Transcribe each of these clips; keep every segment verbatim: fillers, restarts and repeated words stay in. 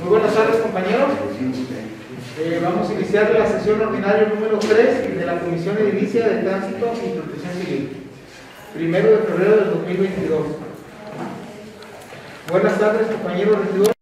Muy buenas tardes, compañeros. Eh, vamos a iniciar la sesión ordinaria número tres de la Comisión Edilicia de Tránsito y Protección Civil, primero de febrero del dos mil veintidós. Buenas tardes, compañeros regidores.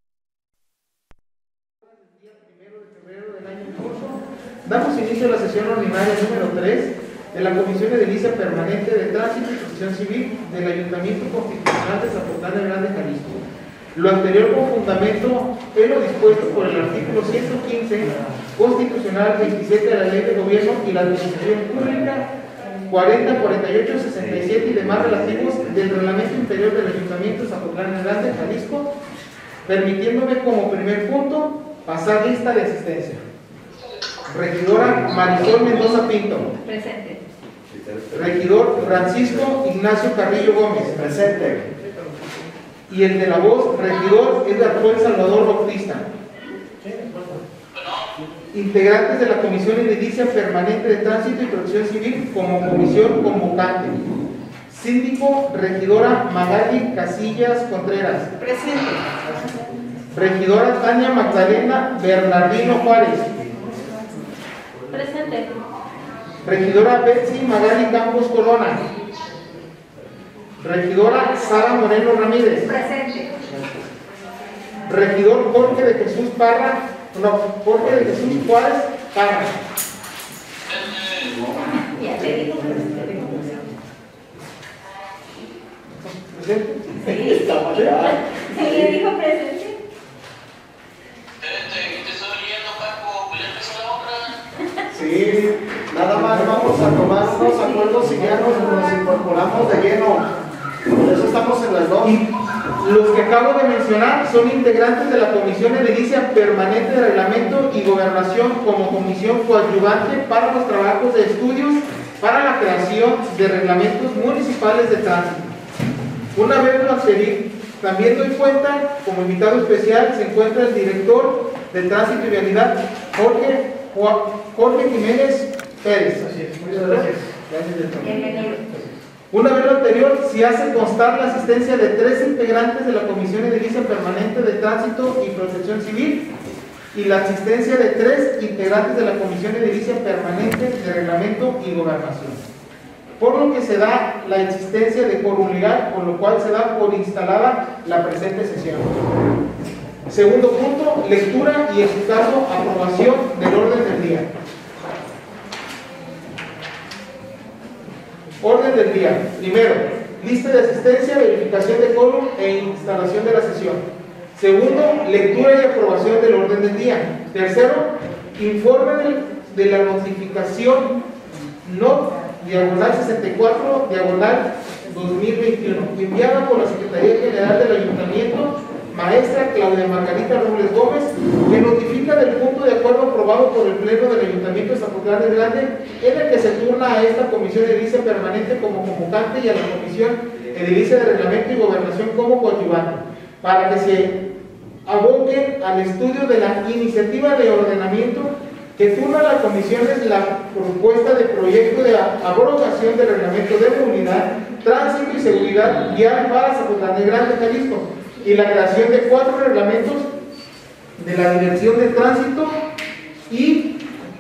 El día primero de febrero del año en curso, damos inicio a la sesión ordinaria número tres de la Comisión Edilicia Permanente de Tránsito y Protección Civil del Ayuntamiento Constitucional de Zapotlán de Grande, Jalisco. Lo anterior con fundamento en lo dispuesto por el artículo ciento quince constitucional veintisiete de la Ley de Gobierno y la Administración Pública cuarenta, cuarenta y ocho, sesenta y siete y demás relativos del Reglamento Interior del Ayuntamiento de Zapotlán de Grande, Jalisco, permitiéndome como primer punto pasar lista de asistencia. Regidora Marisol Mendoza Pinto. Presente. Regidor Francisco Ignacio Carrillo Gómez. Presente. Y el de la voz, regidor Edgar Juan Salvador Bautista. Integrantes de la Comisión Edilicia Permanente de Tránsito y Protección Civil como comisión convocante. Síndico, regidora Magali Casillas Contreras. Presente. Regidora Tania Magdalena Bernardino Juárez. Presente. Regidora Betsy Magali Campos Corona. Regidora Sara Moreno Ramírez. Presente. Regidor Jorge de Jesús Parra, no, Jorge de Jesús Juárez Parra. Ya te digo. ¿Presente? Sí. Sí, le dijo presente. Sí, nada más vamos a tomar unos acuerdos y ya nos, nos incorporamos de lleno. Por eso estamos en las dos. Y los que acabo de mencionar son integrantes de la Comisión Edilicia Permanente de Reglamento y Gobernación como comisión coadyuvante para los trabajos de estudios para la creación de reglamentos municipales de tránsito. Una vez lo anterior, también doy cuenta, como invitado especial, se encuentra el director de Tránsito y Vialidad, Jorge, Jorge Jiménez Pérez. Así es, muchas gracias. Gracias, director. Bienvenido. Una vez lo anterior, se hace constar la asistencia de tres integrantes de la Comisión Edilicia Permanente de Tránsito y Protección Civil y la asistencia de tres integrantes de la Comisión Edilicia Permanente de Reglamento y Gobernación. Por lo que se da la existencia de quórum legal, con lo cual se da por instalada la presente sesión. Segundo punto, lectura y en su caso aprobación del orden del día. Orden del día. Primero, lista de asistencia, verificación de quórum e instalación de la sesión. Segundo, lectura y aprobación del orden del día. Tercero, informe de, de la notificación no diagonal sesenta y cuatro diagonal dos mil veintiuno enviada por la Secretaría General del Ayuntamiento, maestra Claudia Margarita Robles Gómez, que notifica del punto de acuerdo aprobado por el Pleno del Ayuntamiento de Zapotlán de Grande, en el que se turna a esta Comisión Edilicia Permanente como convocante y a la Comisión Edilicia de Reglamento y Gobernación como coadyuvante, para que se aboquen al estudio de la iniciativa de ordenamiento que turna a la Comisión es la propuesta de proyecto de abrogación del Reglamento de Movilidad, Tránsito y Seguridad Vial para Zapotlán de Grande, Jalisco, y la creación de cuatro reglamentos de la Dirección de Tránsito y,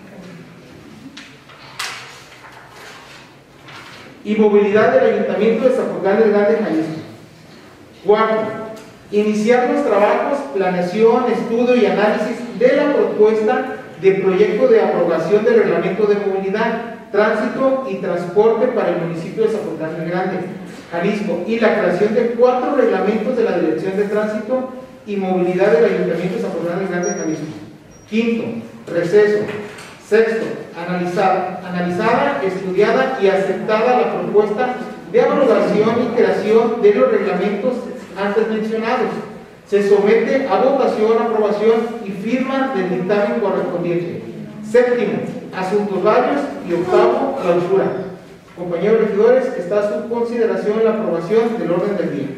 y Movilidad del Ayuntamiento de Zapotlán de Grande, Jalisco. Cuarto, iniciar los trabajos, planeación, estudio y análisis de la propuesta de proyecto de abrogación del Reglamento de Movilidad, Tránsito y Transporte para el municipio de Zapotlán de Grande, Jalisco, y la creación de cuatro reglamentos de la Dirección de Tránsito y Movilidad del Ayuntamiento de Zapotlán de Grande, Jalisco. Quinto, receso. Sexto, analizada, analizada, estudiada y aceptada la propuesta de abrogación y creación de los reglamentos antes mencionados. Se somete a votación, aprobación y firma del dictamen correspondiente. Séptimo, asuntos varios. Y octavo, clausura. Compañeros regidores, está a su consideración la aprobación del orden del día.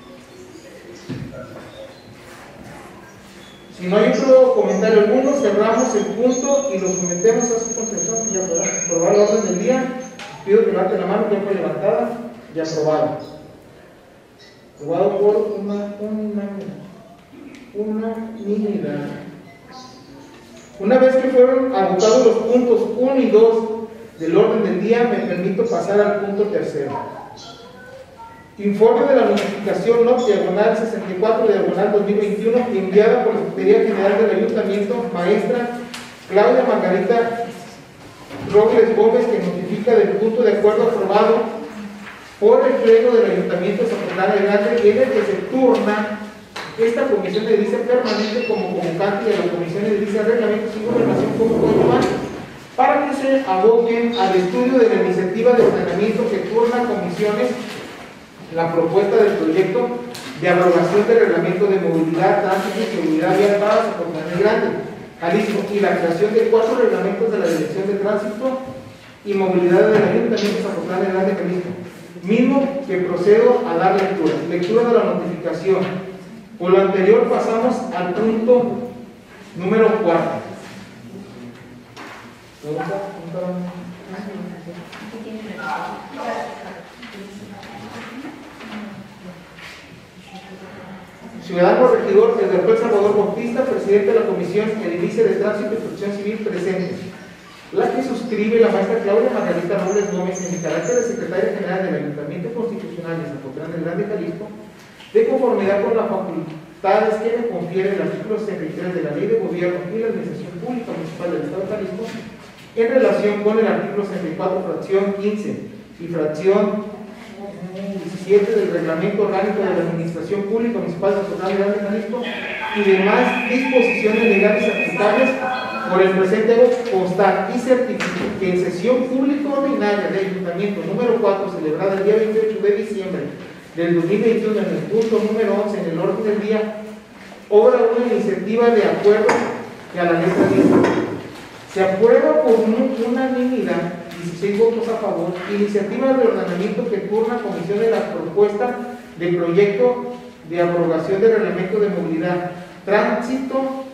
Si no hay otro comentario alguno, cerramos el punto y lo sometemos a su consideración. Ya podrá aprobar el orden del día. Pido que levanten la mano, que fue levantada y aprobado. Aprobado por una unanimidad. unanimidad. Una vez que fueron agotados los puntos uno y dos del orden del día, me permito pasar al punto tercero. Informe de la notificación N O P diagonal sesenta y cuatro diagonal dos mil veintiuno enviada por la Secretaría General del Ayuntamiento, maestra Claudia Margarita Robles Gómez, que notifica del punto de acuerdo aprobado por el Pleno del Ayuntamiento de Zapotlán del Grande, en el que se turna esta comisión de edilicia permanente como convocante de la comisión de edilicia reglamentos y gobernación como coadyuvante, para que se aboquen al estudio de la iniciativa de ordenamiento que turna comisiones la propuesta del proyecto de abrogación del reglamento de movilidad, tránsito y seguridad vial para Zapotlán del Grande, Jalisco, y la creación de cuatro reglamentos de la Dirección de Tránsito y Movilidad del Ayuntamiento de Zapotlán del Grande, Jalisco, mismo que procedo a dar lectura. Lectura de la notificación. Por lo anterior pasamos al punto número cuatro. Ciudadano regidor, el doctor Salvador Bautista, presidente de la Comisión Edilicia de Tránsito y Protección Civil, presente. La que suscribe la maestra Claudia Margarita Robles Gómez en mi carácter de secretaria general del Ayuntamiento Constitucional de Zapotlán del Grande, Jalisco, de conformidad con las facultades que me confiere el artículo sesenta y tres de la Ley de Gobierno y la Administración Pública Municipal del Estado de Jalisco, en relación con el artículo sesenta y cuatro, fracción quince y fracción diecisiete del Reglamento Orgánico de la Administración Pública Municipal de Zapotlán del Grande, Jalisco, y demás disposiciones legales aplicables por el presente hago constar y certifico que en sesión pública ordinaria del Ayuntamiento número cuatro, celebrada el día veintiocho de diciembre del dos mil veintiuno, en el punto número once en el orden del día, obra una iniciativa de acuerdo que a la letra dice: se aprueba por unanimidad, dieciséis votos a favor, iniciativa de ordenamiento que turna comisión de la propuesta de proyecto de abrogación del reglamento de movilidad, tránsito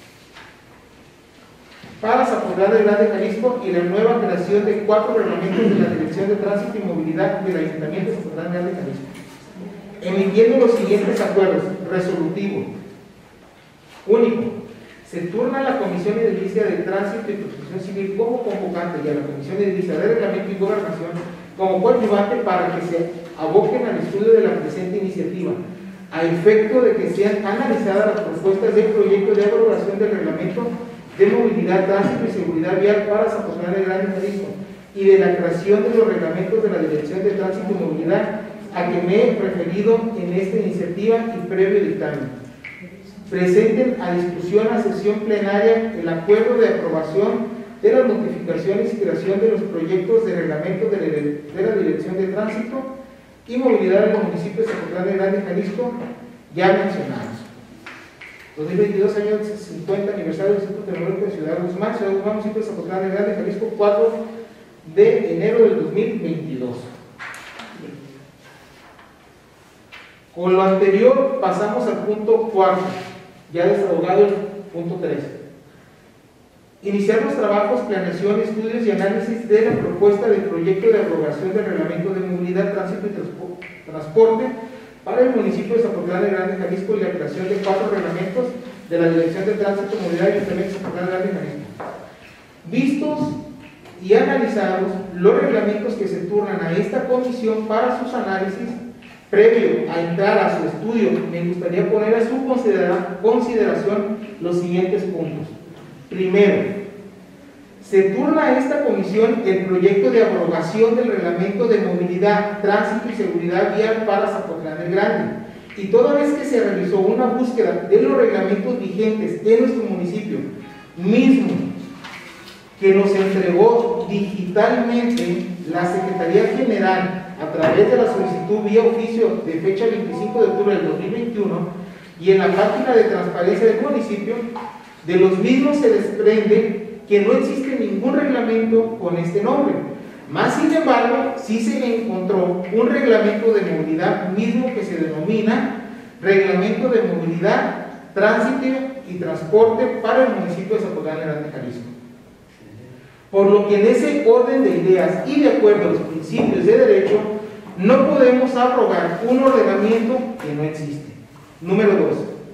para Zapotlán del Grande, Jalisco, y la nueva creación de cuatro reglamentos de la Dirección de Tránsito y Movilidad del Ayuntamiento de Zapotlán del Grande, Jalisco, emitiendo los siguientes acuerdos. Resolutivo único: se turna a la Comisión de Edilicia de Tránsito y Protección Civil como convocante y a la Comisión de Edilicia de Reglamento y Gobernación como coadyuvante para que se aboquen al estudio de la presente iniciativa, a efecto de que sean analizadas las propuestas del proyecto de abrogación del reglamento de movilidad, tránsito y seguridad vial para Zapotlán del Grande, Jalisco, y de la creación de los reglamentos de la Dirección de Tránsito y Movilidad a que me he referido en esta iniciativa y previo dictamen. Presenten a discusión a sesión plenaria el acuerdo de aprobación de las notificaciones y creación de los proyectos de reglamento de la, de la Dirección de Tránsito y Movilidad del municipio de Zapotlán del Grande, Jalisco, ya mencionados. dos mil veintidós, año cincuenta aniversario del Centro Tecnológico de Ciudad Guzmán, Ciudad Guzmán, municipio de Zapotlán del Grande, Jalisco, cuatro de enero del dos mil veintidós. Con lo anterior pasamos al punto cuarto, ya desahogado el punto tres. Iniciar los trabajos, planeación, estudios y análisis de la propuesta del proyecto de abrogación del reglamento de movilidad, tránsito y transporte para el municipio de Zapotlán del Grande, Jalisco, y la creación de cuatro reglamentos de la Dirección de Tránsito, Movilidad y Ayuntamiento de Zapotlán del Grande, Jalisco. Vistos y analizados los reglamentos que se turnan a esta comisión para sus análisis, previo a entrar a su estudio, me gustaría poner a su considera consideración los siguientes puntos. Primero, se turna a esta comisión el proyecto de abrogación del reglamento de movilidad, tránsito y seguridad vial para Zapotlán del Grande, y toda vez que se realizó una búsqueda de los reglamentos vigentes en nuestro municipio, mismo que nos entregó digitalmente la Secretaría General a través de la solicitud vía oficio de fecha veinticinco de octubre del dos mil veintiuno, y en la página de transparencia del municipio, de los mismos se desprende que no existe ningún reglamento con este nombre. Más sin embargo, sí se encontró un reglamento de movilidad mismo que se denomina Reglamento de Movilidad, Tránsito y Transporte para el municipio de Zapotlán del Grande, Jalisco. Por lo que en ese orden de ideas y de acuerdo a los principios de derecho, no podemos abrogar un ordenamiento que no existe. Número dos.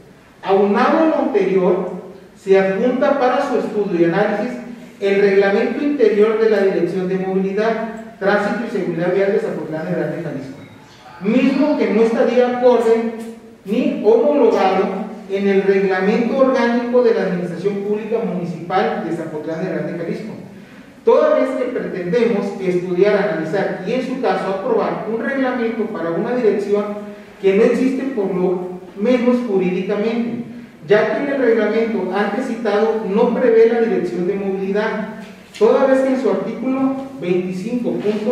Aunado a lo anterior, se adjunta para su estudio y análisis el reglamento interior de la Dirección de Movilidad, Tránsito y Seguridad Vial de Zapotlán de Grande, Jalisco, mismo que no estaría acorde ni homologado en el reglamento orgánico de la Administración Pública Municipal de Zapotlán de Grande, Jalisco. Toda vez que pretendemos estudiar, analizar y en su caso aprobar un reglamento para una dirección que no existe por lo menos jurídicamente, ya que en el reglamento antes citado no prevé la dirección de movilidad, toda vez que en su artículo veinticinco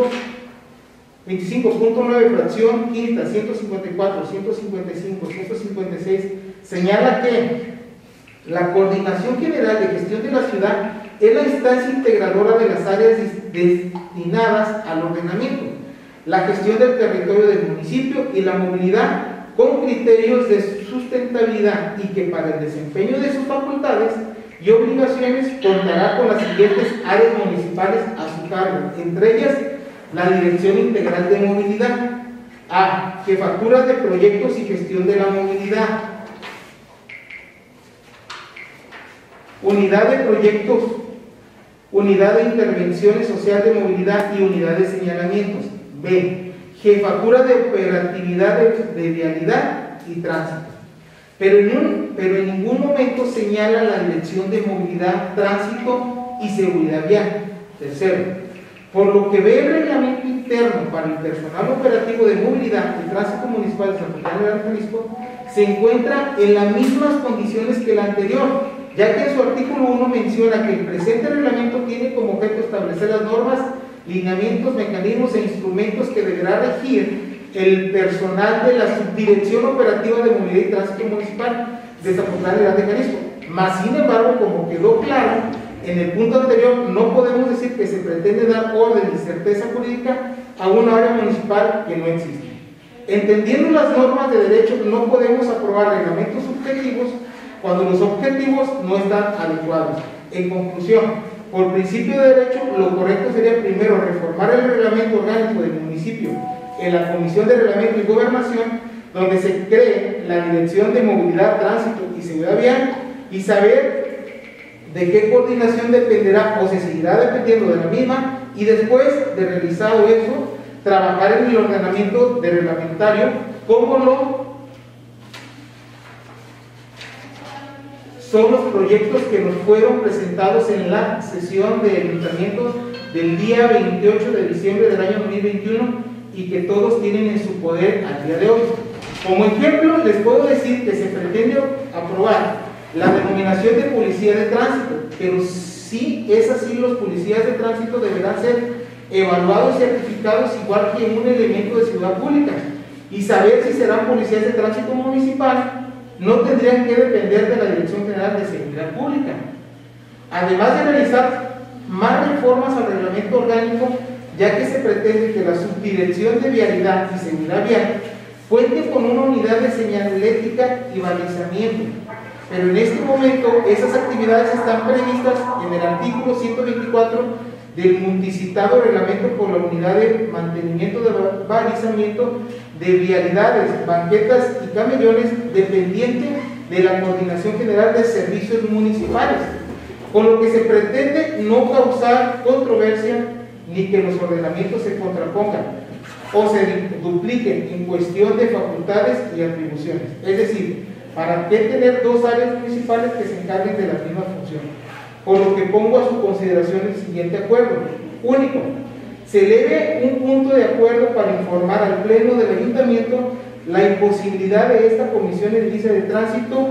punto nueve, fracción quinta, ciento cincuenta y cuatro, ciento cincuenta y cinco, ciento cincuenta y seis, señala que la Coordinación General de Gestión de la Ciudad es la instancia integradora de las áreas destinadas al ordenamiento, la gestión del territorio del municipio y la movilidad con criterios de sustentabilidad, y que para el desempeño de sus facultades y obligaciones contará con las siguientes áreas municipales a su cargo, entre ellas la Dirección Integral de Movilidad. A. Jefaturas de proyectos y gestión de la movilidad. Unidad de proyectos, unidad de intervenciones social de movilidad y unidad de señalamientos. B. Jefatura de operatividad de, de vialidad y tránsito. Pero en, un, pero en ningún momento señala la Dirección de Movilidad, Tránsito y Seguridad Vial. Tercero, por lo que ve el reglamento interno para el personal operativo de movilidad y tránsito municipal de Zapotlán de Jalisco, se encuentra en las mismas condiciones que el anterior, ya que en su artículo uno menciona que el presente reglamento tiene como objeto establecer las normas, lineamientos, mecanismos e instrumentos que deberá regir el personal de la Subdirección Operativa de Movilidad y Tránsito Municipal de Zapotlán de Grande, Jalisco. Mas, sin embargo, como quedó claro en el punto anterior, no podemos decir que se pretende dar orden y certeza jurídica a una área municipal que no existe. Entendiendo las normas de derecho, no podemos aprobar reglamentos subjetivos cuando los objetivos no están adecuados. En conclusión, por principio de derecho, lo correcto sería primero reformar el reglamento orgánico del municipio en la Comisión de Reglamento y Gobernación, donde se cree la Dirección de Movilidad, Tránsito y Seguridad Vial, y saber de qué coordinación dependerá o se seguirá dependiendo de la misma, y después de realizado eso, trabajar en el ordenamiento de reglamentario, como lo son los proyectos que nos fueron presentados en la sesión de ayuntamientos del día veintiocho de diciembre del año dos mil veintiuno y que todos tienen en su poder al día de hoy. Como ejemplo, les puedo decir que se pretende aprobar la denominación de policía de tránsito, pero sí es así, los policías de tránsito deberán ser evaluados y certificados igual que un elemento de seguridad pública, y saber si serán policías de tránsito municipal no tendrían que depender de la Dirección General de Seguridad Pública. Además de realizar más reformas al reglamento orgánico, ya que se pretende que la Subdirección de Vialidad y Seguridad Vial cuente con una unidad de señalética y balizamiento, pero en este momento esas actividades están previstas en el artículo ciento veinticuatro del multicitado reglamento por la unidad de mantenimiento de balizamiento de vialidades, banquetas y camellones, dependiente de la Coordinación General de Servicios Municipales, con lo que se pretende no causar controversia ni que los ordenamientos se contrapongan o se dupliquen en cuestión de facultades y atribuciones. Es decir, ¿para qué tener dos áreas municipales que se encarguen de la misma función? Por lo que pongo a su consideración el siguiente acuerdo. Único, se eleve un punto de acuerdo para informar al Pleno del Ayuntamiento la imposibilidad de esta Comisión Edilicia de Tránsito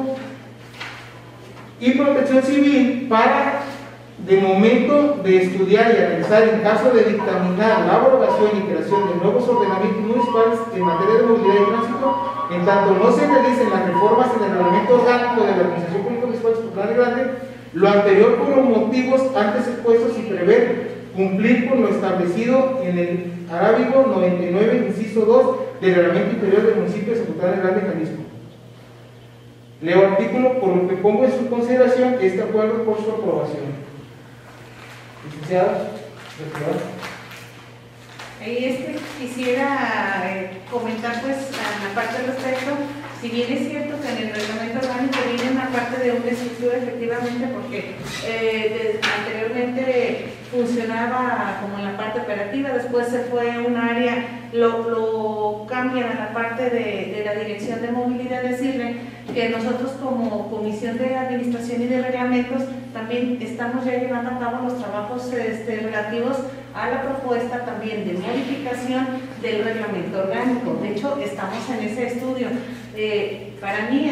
y Protección Civil para, de momento, de estudiar y analizar en caso de dictaminar la abrogación y creación de nuevos ordenamientos municipales en materia de movilidad y tránsito, en tanto no se realicen las reformas en el reglamento orgánico de la Administración Pública Municipal de Zapotlán de Grande, lo anterior por los motivos antes expuestos y prever cumplir con lo establecido en el arábigo noventa y nueve, inciso dos del reglamento interior del municipio de Zapotlán de Grande, Jalisco. Leo artículo, por lo que pongo en su consideración este acuerdo por su aprobación. Licenciada, Ahí este, quisiera eh, comentar pues a la parte del respecto, Si bien es cierto que en el reglamento orgánico viene una parte de una estructura, efectivamente, porque eh, de, anteriormente funcionaba como en la parte operativa, después se fue a un área, lo, lo cambian a la parte de, de la dirección de movilidad, decirle que nosotros como Comisión de Administración y de Reglamentos también estamos ya llevando a cabo los trabajos este, relativos a la propuesta también de modificación del reglamento orgánico. De hecho, estamos en ese estudio. Eh, para mí,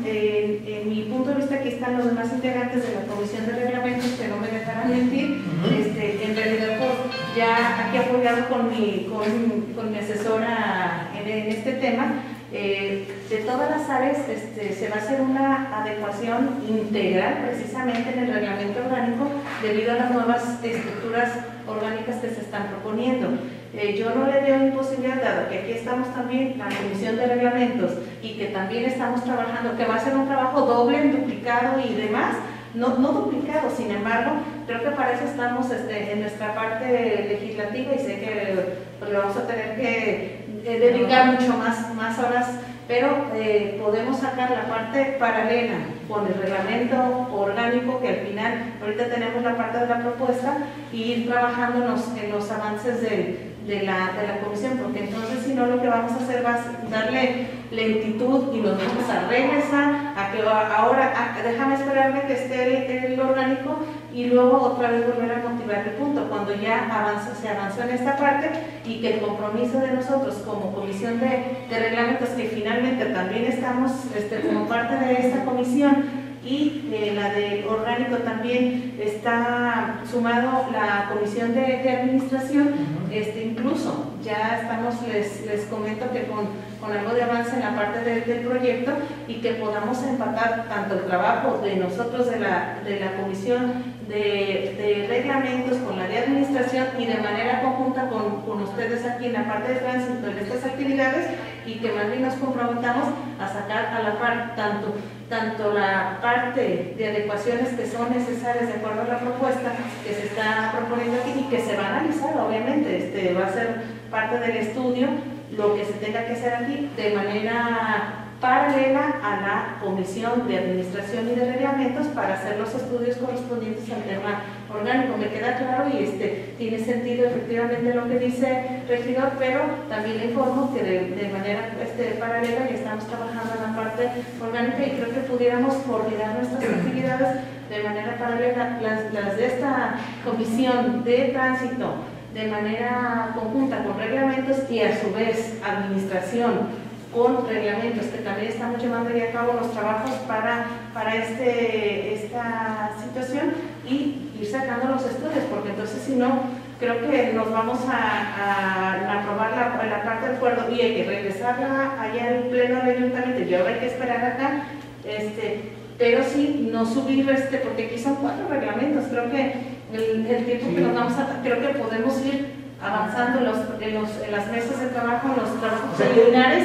eh, en mi punto de vista, aquí están los demás integrantes de la Comisión de Reglamentos, que no me dejarán mentir. Uh-huh. este, en realidad, pues, ya aquí apoyado con mi, con, con mi asesora en, en este tema, eh, de todas las áreas este, se va a hacer una adecuación integral precisamente en el reglamento orgánico debido a las nuevas estructuras orgánicas que se están proponiendo. Eh, yo no le veo imposibilidad, dado que aquí estamos también la Comisión de Reglamentos y que también estamos trabajando, que va a ser un trabajo doble, duplicado y demás, no, no duplicado, sin embargo, creo que para eso estamos este, en nuestra parte legislativa y sé que pues, lo vamos a tener que eh, dedicar mucho más, más horas, pero eh, podemos sacar la parte paralela con el reglamento orgánico, que al final, ahorita tenemos la parte de la propuesta, y ir trabajando en los, en los avances del De la, de la comisión, porque entonces si no lo que vamos a hacer va a darle lentitud y nos vamos a regresar a que ahora a, déjame esperarme que esté el, el orgánico y luego otra vez volver a motivar el punto, cuando ya avanza, se avanzó en esta parte y que el compromiso de nosotros como comisión de, de reglamentos, que finalmente también estamos este, como parte de esta comisión, y eh, la del orgánico también está sumado la comisión de, de administración. Uh-huh. este, incluso ya estamos, les, les comento que con, con algo de avance en la parte de, del proyecto y que podamos empatar tanto el trabajo de nosotros de la, de la comisión de, de reglamentos con la de administración y de manera conjunta con, con ustedes aquí en la parte de tránsito en estas actividades, y que más bien nos comprometamos a sacar a la par tanto tanto la parte de adecuaciones que son necesarias de acuerdo a la propuesta que se está proponiendo aquí y que se va a analizar, obviamente, este, va a ser parte del estudio, lo que se tenga que hacer aquí de manera paralela a la Comisión de Administración y de Reglamentos para hacer los estudios correspondientes al tema orgánico. Me queda claro y este, tiene sentido efectivamente lo que dice el regidor, pero también le informo que de, de manera este, paralela ya estamos trabajando en la parte orgánica y creo que pudiéramos coordinar nuestras actividades de manera paralela, las, las de esta Comisión de Tránsito de manera conjunta con reglamentos y a su vez administración con reglamentos, que también estamos llevando ya a cabo los trabajos para, para este, esta situación y ir sacando los estudios, porque entonces si no, creo que nos vamos a, a, a aprobar la, la parte del acuerdo y hay que regresarla allá al pleno del ayuntamiento y ahora hay que esperar acá, este, pero sí no subir, este, porque aquí son cuatro reglamentos, creo que el, el tiempo sí. que nos vamos a, creo que podemos ir avanzando en, los, en, los, en las mesas de trabajo, en los trabajos o sea, preliminares.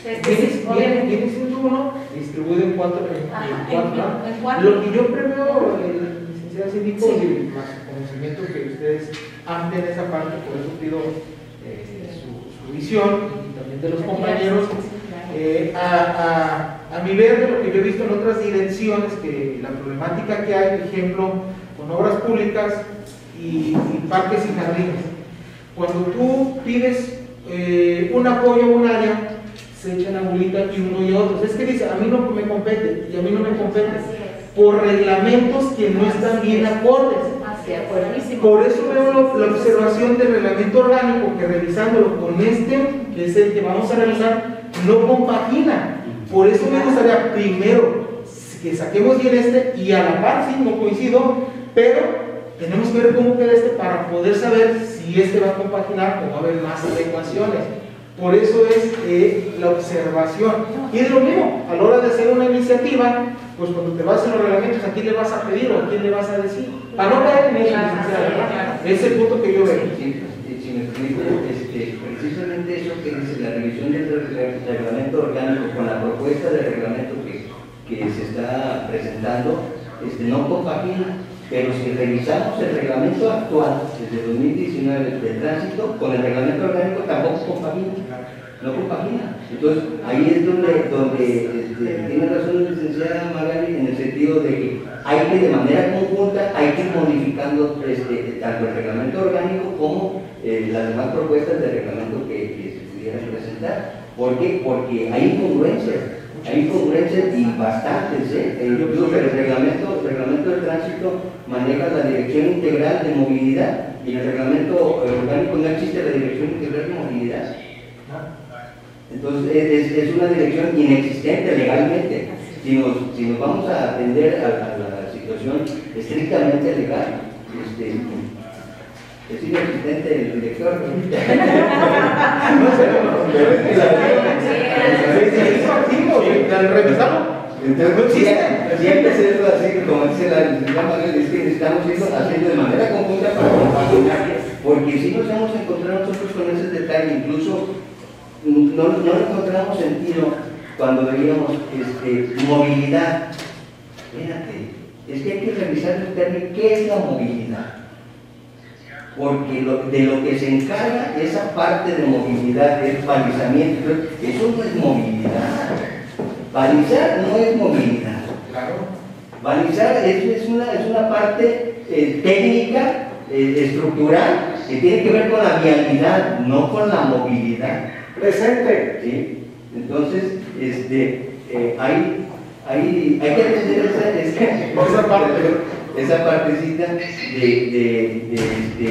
Viene siendo uno distribuido en cuatro. En, Ajá, en cuatro, en, en cuatro. Lo que yo preveo, el licenciado síndico, sí. más conocimiento que ustedes amplien esa parte, por eso pido eh, su, su visión y también de los compañeros. Eh, a, a, a mi ver, de lo que yo he visto en otras direcciones, que la problemática que hay, por ejemplo, con obras públicas y, y parques y jardines. Cuando tú pides eh, un apoyo a un área, se echan la bolita y uno y otro. Es que dice, a mí no me compete y a mí no me compete. Por reglamentos que no están bien acordes. Por eso veo lo, la observación del reglamento orgánico, que revisándolo con este, que es el que vamos a revisar, no compagina. Por eso me gustaría primero que saquemos bien este y a la par, sí, no coincido, pero tenemos que ver cómo queda este para poder saber si este va a compaginar o va a haber más adecuaciones. Por eso es eh, la observación. Y es lo mismo, a la hora de hacer una iniciativa, pues cuando te vas a los reglamentos, ¿a quién le vas a pedir o a quién le vas a decir? Para no caer en eso, ¿verdad? Ese es el punto que yo veo. Sí, si me permite, este, precisamente eso que dice la revisión del reglamento orgánico con la propuesta de reglamento que, que se está presentando, este, no compagina. Pero si revisamos el reglamento actual desde dos mil diecinueve de tránsito con el reglamento orgánico, tampoco compagina, no compagina. Entonces, ahí es donde, donde este, tiene razón la licenciada Magali en el sentido de que hay que, de manera conjunta, hay que ir modificando este, tanto el reglamento orgánico como eh, las demás propuestas de reglamento que, que se pudieran presentar. ¿Por qué? Porque hay incongruencias, hay incongruencias y bastantes. ¿eh? Incluso el reglamento, el reglamento de tránsito maneja la dirección integral de movilidad y en el reglamento orgánico no existe la dirección integral de movilidad. Entonces es, es una dirección inexistente legalmente. Si nos, si nos vamos a atender a, a la situación estrictamente legal, este, es inexistente el director. Entonces, siempre es eso así, como dice la licenciada Magali, es que estamos haciendo de manera conjunta para compaginar, porque si nos hemos encontrado nosotros con ese detalle, incluso no, no encontramos sentido cuando veíamos este, movilidad. Fíjate, es que hay que revisar el término, ¿qué es la movilidad? Porque lo, de lo que se encarga esa parte de movilidad es balizamiento. Eso no es movilidad. Balizar no es movilidad. Balizar es, es, una, es una parte eh, técnica, eh, estructural, que tiene que ver con la vialidad, no con la movilidad. Presente. ¿Sí? Entonces, este, eh, hay, hay, hay que atender esa, esa, esa parte. Esa partecita de, de, de, de,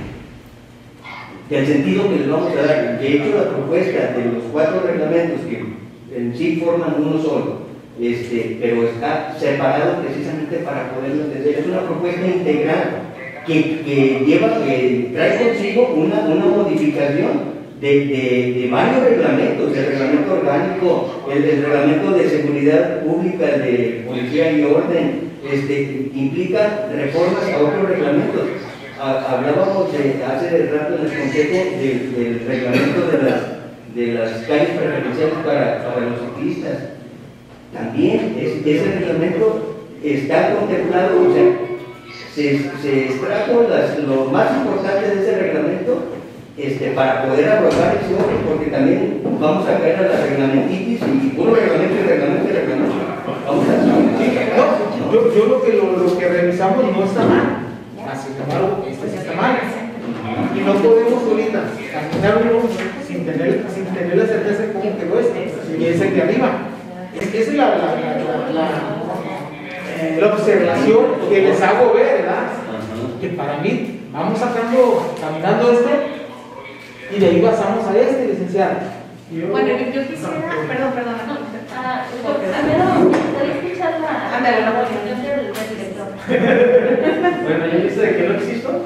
del sentido que les vamos a dar. De hecho, la propuesta de los cuatro reglamentos que en sí forman uno solo, este, pero está separado precisamente para poderlo entender. Es una propuesta integral que, que lleva, que trae consigo una, una modificación de, de, de varios reglamentos, el reglamento orgánico, el, el reglamento de seguridad pública, de policía y orden. Este, implica reformas a otros reglamentos. Ha, hablábamos de, hace rato en el consejo del, del reglamento de las, de las calles preferenciales para, para los ciclistas. También es, ese reglamento está contemplado, o sea, se, se extrajo las, lo más importante de ese reglamento este, para poder abordar ese otro, porque también vamos a caer a la reglamentitis y puro reglamento y reglamento y reglamento. Vamos a no, yo, yo lo que lo, lo que revisamos no está mal, sin embargo, este sí está mal. Y no podemos ahorita caminar uno sin tener, sin tener la certeza de cómo quedó este, y es el de arriba. Es que esa es la, la, la, la, la, la observación que les hago ver, ¿verdad? Que para mí, vamos sacando, caminando esto, y de ahí pasamos a este, licenciado. Bueno, yo, yo quisiera, perdón, perdón, no. Ah, primero, me gustaría escuchar la, Ándale, la opinión del, del director. Bueno, ¿ya viste de que no existo?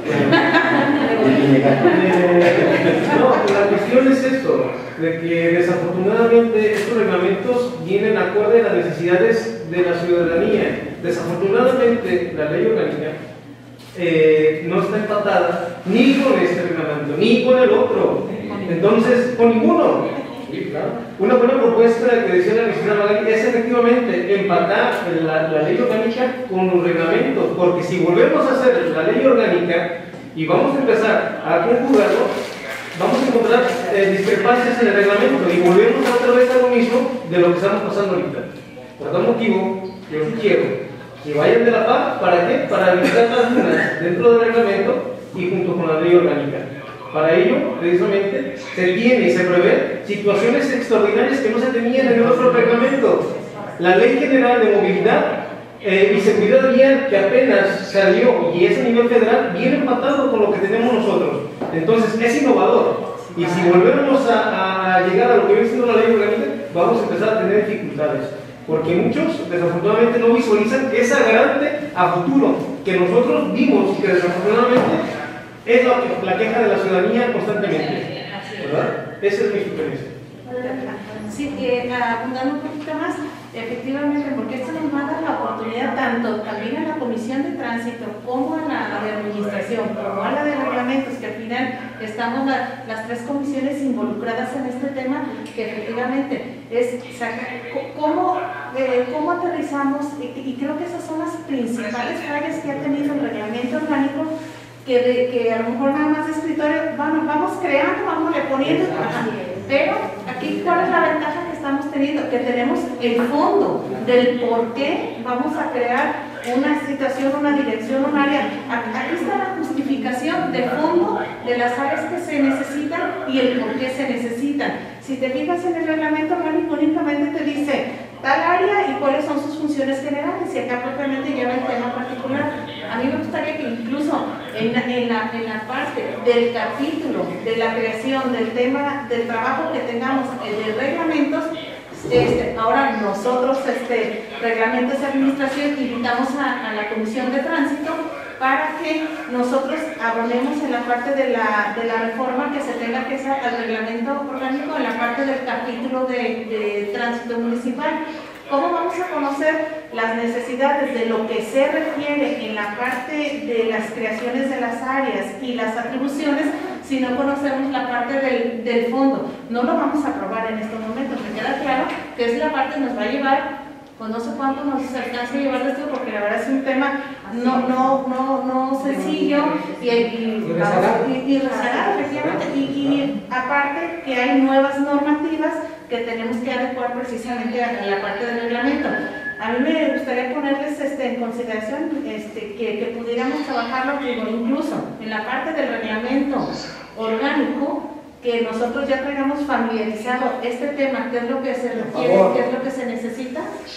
No, la cuestión es esto, de que desafortunadamente estos reglamentos vienen acorde a las necesidades de la ciudadanía. Desafortunadamente, la ley orgánica eh, no está empatada ni con este reglamento, ni con el otro. Entonces, con ninguno. Una buena propuesta que decía la licenciada Magali es efectivamente empatar la, la ley orgánica con los reglamentos, porque si volvemos a hacer la ley orgánica y vamos a empezar a conjugarlo, vamos a encontrar eh, discrepancias en el reglamento y volvemos otra vez a lo mismo de lo que estamos pasando ahorita. Por tal motivo, yo quiero que vayan de la paz. ¿Para qué? Para evitar las dudas dentro del reglamento y junto con la ley orgánica. Para ello, precisamente, se tiene y se prevé situaciones extraordinarias que no se tenían en el otro reglamento. La Ley General de Movilidad eh, y Seguridad Vial, que apenas salió y es a nivel federal, viene empatado con lo que tenemos nosotros. Entonces, es innovador. Y si volvemos a, a llegar a lo que viene siendo la ley orgánica, vamos a empezar a tener dificultades. Porque muchos, desafortunadamente, no visualizan esa garante a futuro que nosotros vimos y que desafortunadamente es la, la queja de la ciudadanía constantemente, ¿verdad? Esa es mi sugerencia. Sí, que abundando un poquito más, efectivamente, porque esto nos va a dar la oportunidad tanto también a la Comisión de Tránsito como a la, a la de Administración, como a la de Reglamentos, que al final estamos la, las tres comisiones involucradas en este tema, que efectivamente es sacar, cómo, eh, cómo aterrizamos, y, y creo que esas son las principales fallas que ha tenido el reglamento orgánico. Que, de, que a lo mejor nada más de escritorio, vamos, vamos creando, vamos reponiendo, Pero aquí, ¿cuál es la ventaja que estamos teniendo? Que tenemos el fondo del por qué vamos a crear una situación, una dirección, un área. Aquí está la justificación de fondo de las áreas que se necesitan y el por qué se necesitan. Si te fijas en el reglamento orgánico, únicamente te dice tal área y cuáles son sus funciones generales, y acá propiamente lleva el tema particular. A mí me gustaría que incluso en la, en la, en la parte del capítulo de la creación del tema, del trabajo que tengamos eh, de reglamentos, Este, ahora nosotros, este, reglamentos de administración, invitamos a, a la Comisión de Tránsito para que nosotros abonemos en la parte de la, de la reforma que se tenga que hacer al reglamento orgánico en la parte del capítulo de, de tránsito municipal. ¿Cómo vamos a conocer las necesidades de lo que se refiere en la parte de las creaciones de las áreas y las atribuciones si no conocemos la parte del, del fondo? No lo vamos a aprobar en estos momentos, me queda claro que es la parte que nos va a llevar, pues no sé cuánto nos alcance a llevar esto, porque la verdad es un tema no, no, no, no sencillo y, y, y rezagado, efectivamente, y, y aparte que hay nuevas normativas que tenemos que adecuar precisamente a la parte del reglamento. A mí me gustaría ponerles este, en consideración este, que, que pudiéramos trabajarlo digo, incluso en la parte del reglamento orgánico, que nosotros ya traigamos familiarizado este tema, qué es lo que se requiere, qué es lo que se necesita,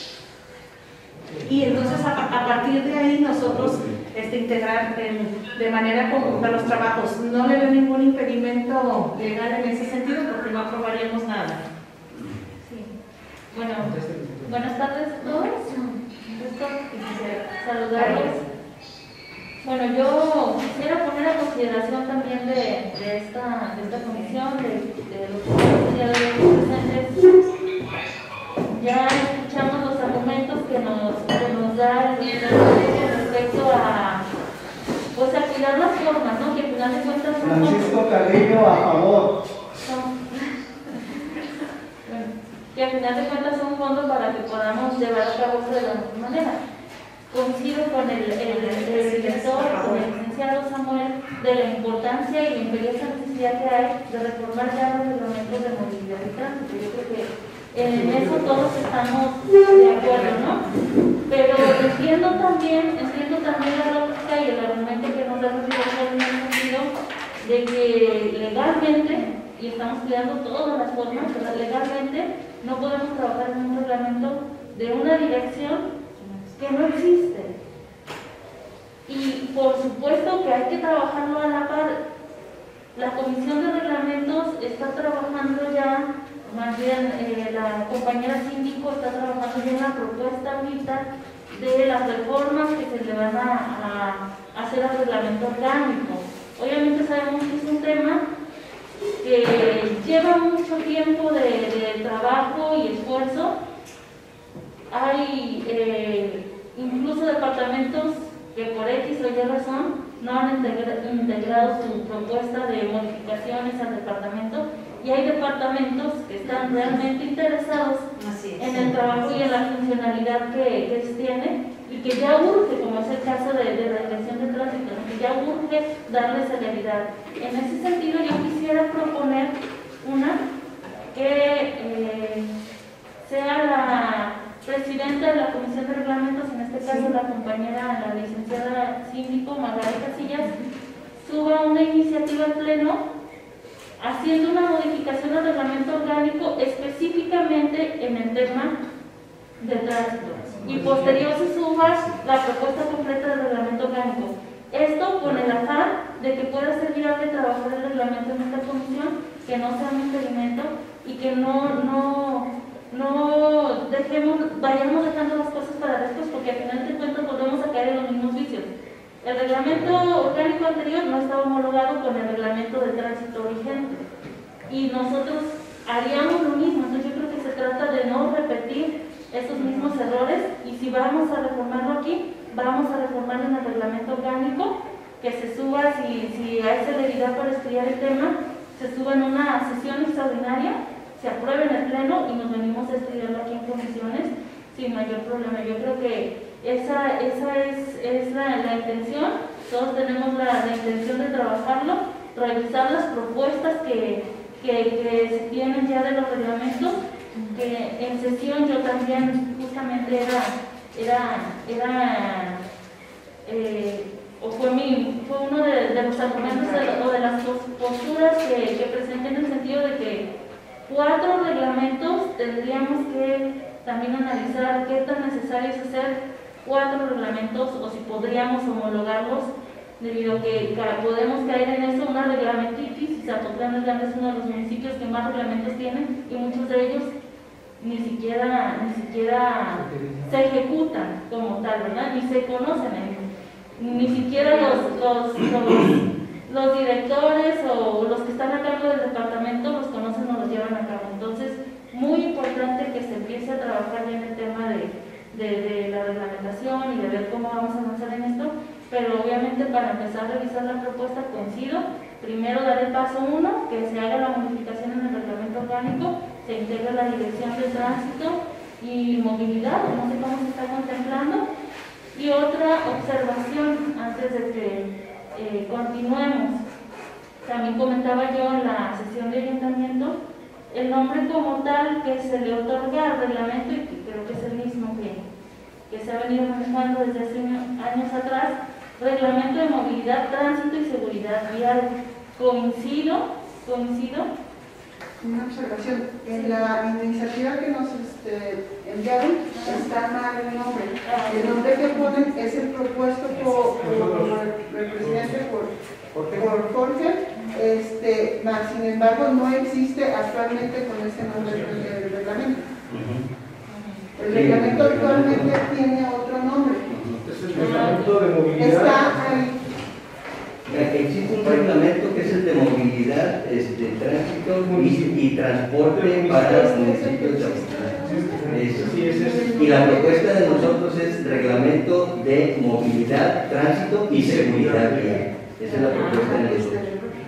y entonces a, a partir de ahí nosotros este, integrar en, de manera conjunta los trabajos. No le veo ningún impedimento legal en ese sentido porque no aprobaríamos nada. Sí. Bueno, buenas tardes a todos. Gusto saludarlos. Bueno, yo quisiera poner a consideración también de, de, esta, de esta comisión, de, de los que presentes. Ya escuchamos los argumentos que nos, que nos da el Ministerio respecto a, pues, a cuidar las formas, ¿no? Que al final de cuentas son... Francisco Carrillo, a favor. Son, bueno, que al final de cuentas son fondos para que podamos llevar a cabo esto de la mejor manera. Coincido con el, el, el director, con el licenciado Samuel, de la importancia y la imperiosa necesidad que hay de reformar ya los reglamentos de movilidad y tránsito. Yo creo que en eso todos estamos de acuerdo, ¿no? Pero entiendo también, entiendo también la lógica y el argumento que nos da el director en el sentido de que legalmente, y estamos cuidando todas las formas, pero legalmente no podemos trabajar en un reglamento de una dirección que no existe. Y por supuesto que hay que trabajarlo a la par. La Comisión de Reglamentos está trabajando ya, más bien eh, la compañera síndico está trabajando ya en la propuesta ahorita de las reformas que se le van a, a hacer al reglamento orgánico. Obviamente sabemos que es un tema que lleva mucho tiempo de, de trabajo y esfuerzo. Hay eh, incluso departamentos que por X o Y razón no han integra, integrado su propuesta de modificaciones al departamento, y hay departamentos que están realmente interesados en el trabajo y en la funcionalidad que, que tiene, y que ya urge, como es el caso de, de la Dirección de Tránsito, que ya urge darle celeridad. En ese sentido yo quisiera proponer una que eh, sea la presidenta de la Comisión de Reglamentos, en este caso sí, la compañera, la licenciada síndico Margarita Casillas, suba una iniciativa al pleno haciendo una modificación al reglamento orgánico específicamente en el tema de tránsito, y posterior se suba la propuesta completa del reglamento orgánico. Esto con el afán de que pueda ser viable trabajar el reglamento en esta comisión, que no sea un impedimento y que no, no no dejemos, vayamos dejando las cosas para después, porque al final de cuentas volvemos a caer en los mismos vicios. El reglamento orgánico anterior no estaba homologado con el reglamento de tránsito vigente, y nosotros haríamos lo mismo. Entonces yo creo que se trata de no repetir esos mismos errores, y si vamos a reformarlo aquí, vamos a reformarlo en el reglamento orgánico, que se suba, si, si hay celeridad para estudiar el tema, se suba en una sesión extraordinaria, se apruebe en el pleno y nos venimos a estudiarlo aquí en comisiones sin mayor problema. Yo creo que esa, esa es, es la, la intención. Todos tenemos la, la intención de trabajarlo, revisar las propuestas que, que, que se tienen ya de los reglamentos, que en sesión yo también justamente era, era, era eh, o fue, mi, fue uno de, de los argumentos de, o de las posturas que, que presenté en el sentido de que cuatro reglamentos tendríamos que también analizar qué tan necesario es hacer cuatro reglamentos o si podríamos homologarlos, debido a que podemos caer en eso, una reglamentitis, y Zapotlán es uno de los municipios que más reglamentos tienen y muchos de ellos ni siquiera, ni siquiera se ejecutan como tal, ¿verdad? Ni se conocen, ni siquiera los, los, los, los directores o los que están a cargo del departamento los conocen o los llevan a cabo. Entonces, muy importante que se empiece a trabajar ya en el tema de De, de la reglamentación y de ver cómo vamos a avanzar en esto, pero obviamente para empezar a revisar la propuesta coincido, primero dar el paso uno, que se haga la modificación en el reglamento orgánico, se integre la dirección de tránsito y movilidad, no sé cómo se está contemplando, y otra observación antes de que eh, continuemos. También comentaba yo en la sesión de ayuntamiento, el nombre como tal que se le otorga al reglamento, y que creo que es el mismo que, que se ha venido manejando desde hace años atrás, Reglamento de Movilidad, Tránsito y Seguridad Vial. Coincido, coincido. Una observación, en la iniciativa que nos este, enviaron está mal el nombre. El nombre que ponen es el propuesto por, por el presidente, por, por Jorge. Este, más, sin embargo, no existe actualmente con ese nombre del reglamento. El reglamento actualmente tiene otro nombre. Es el reglamento de movilidad. Está ahí. Existe un reglamento que es el de movilidad, este, tránsito y, y transporte para los municipios de Zapotlán. Y la propuesta de nosotros es reglamento de movilidad, tránsito y seguridad vial. Esa es la propuesta de nosotros.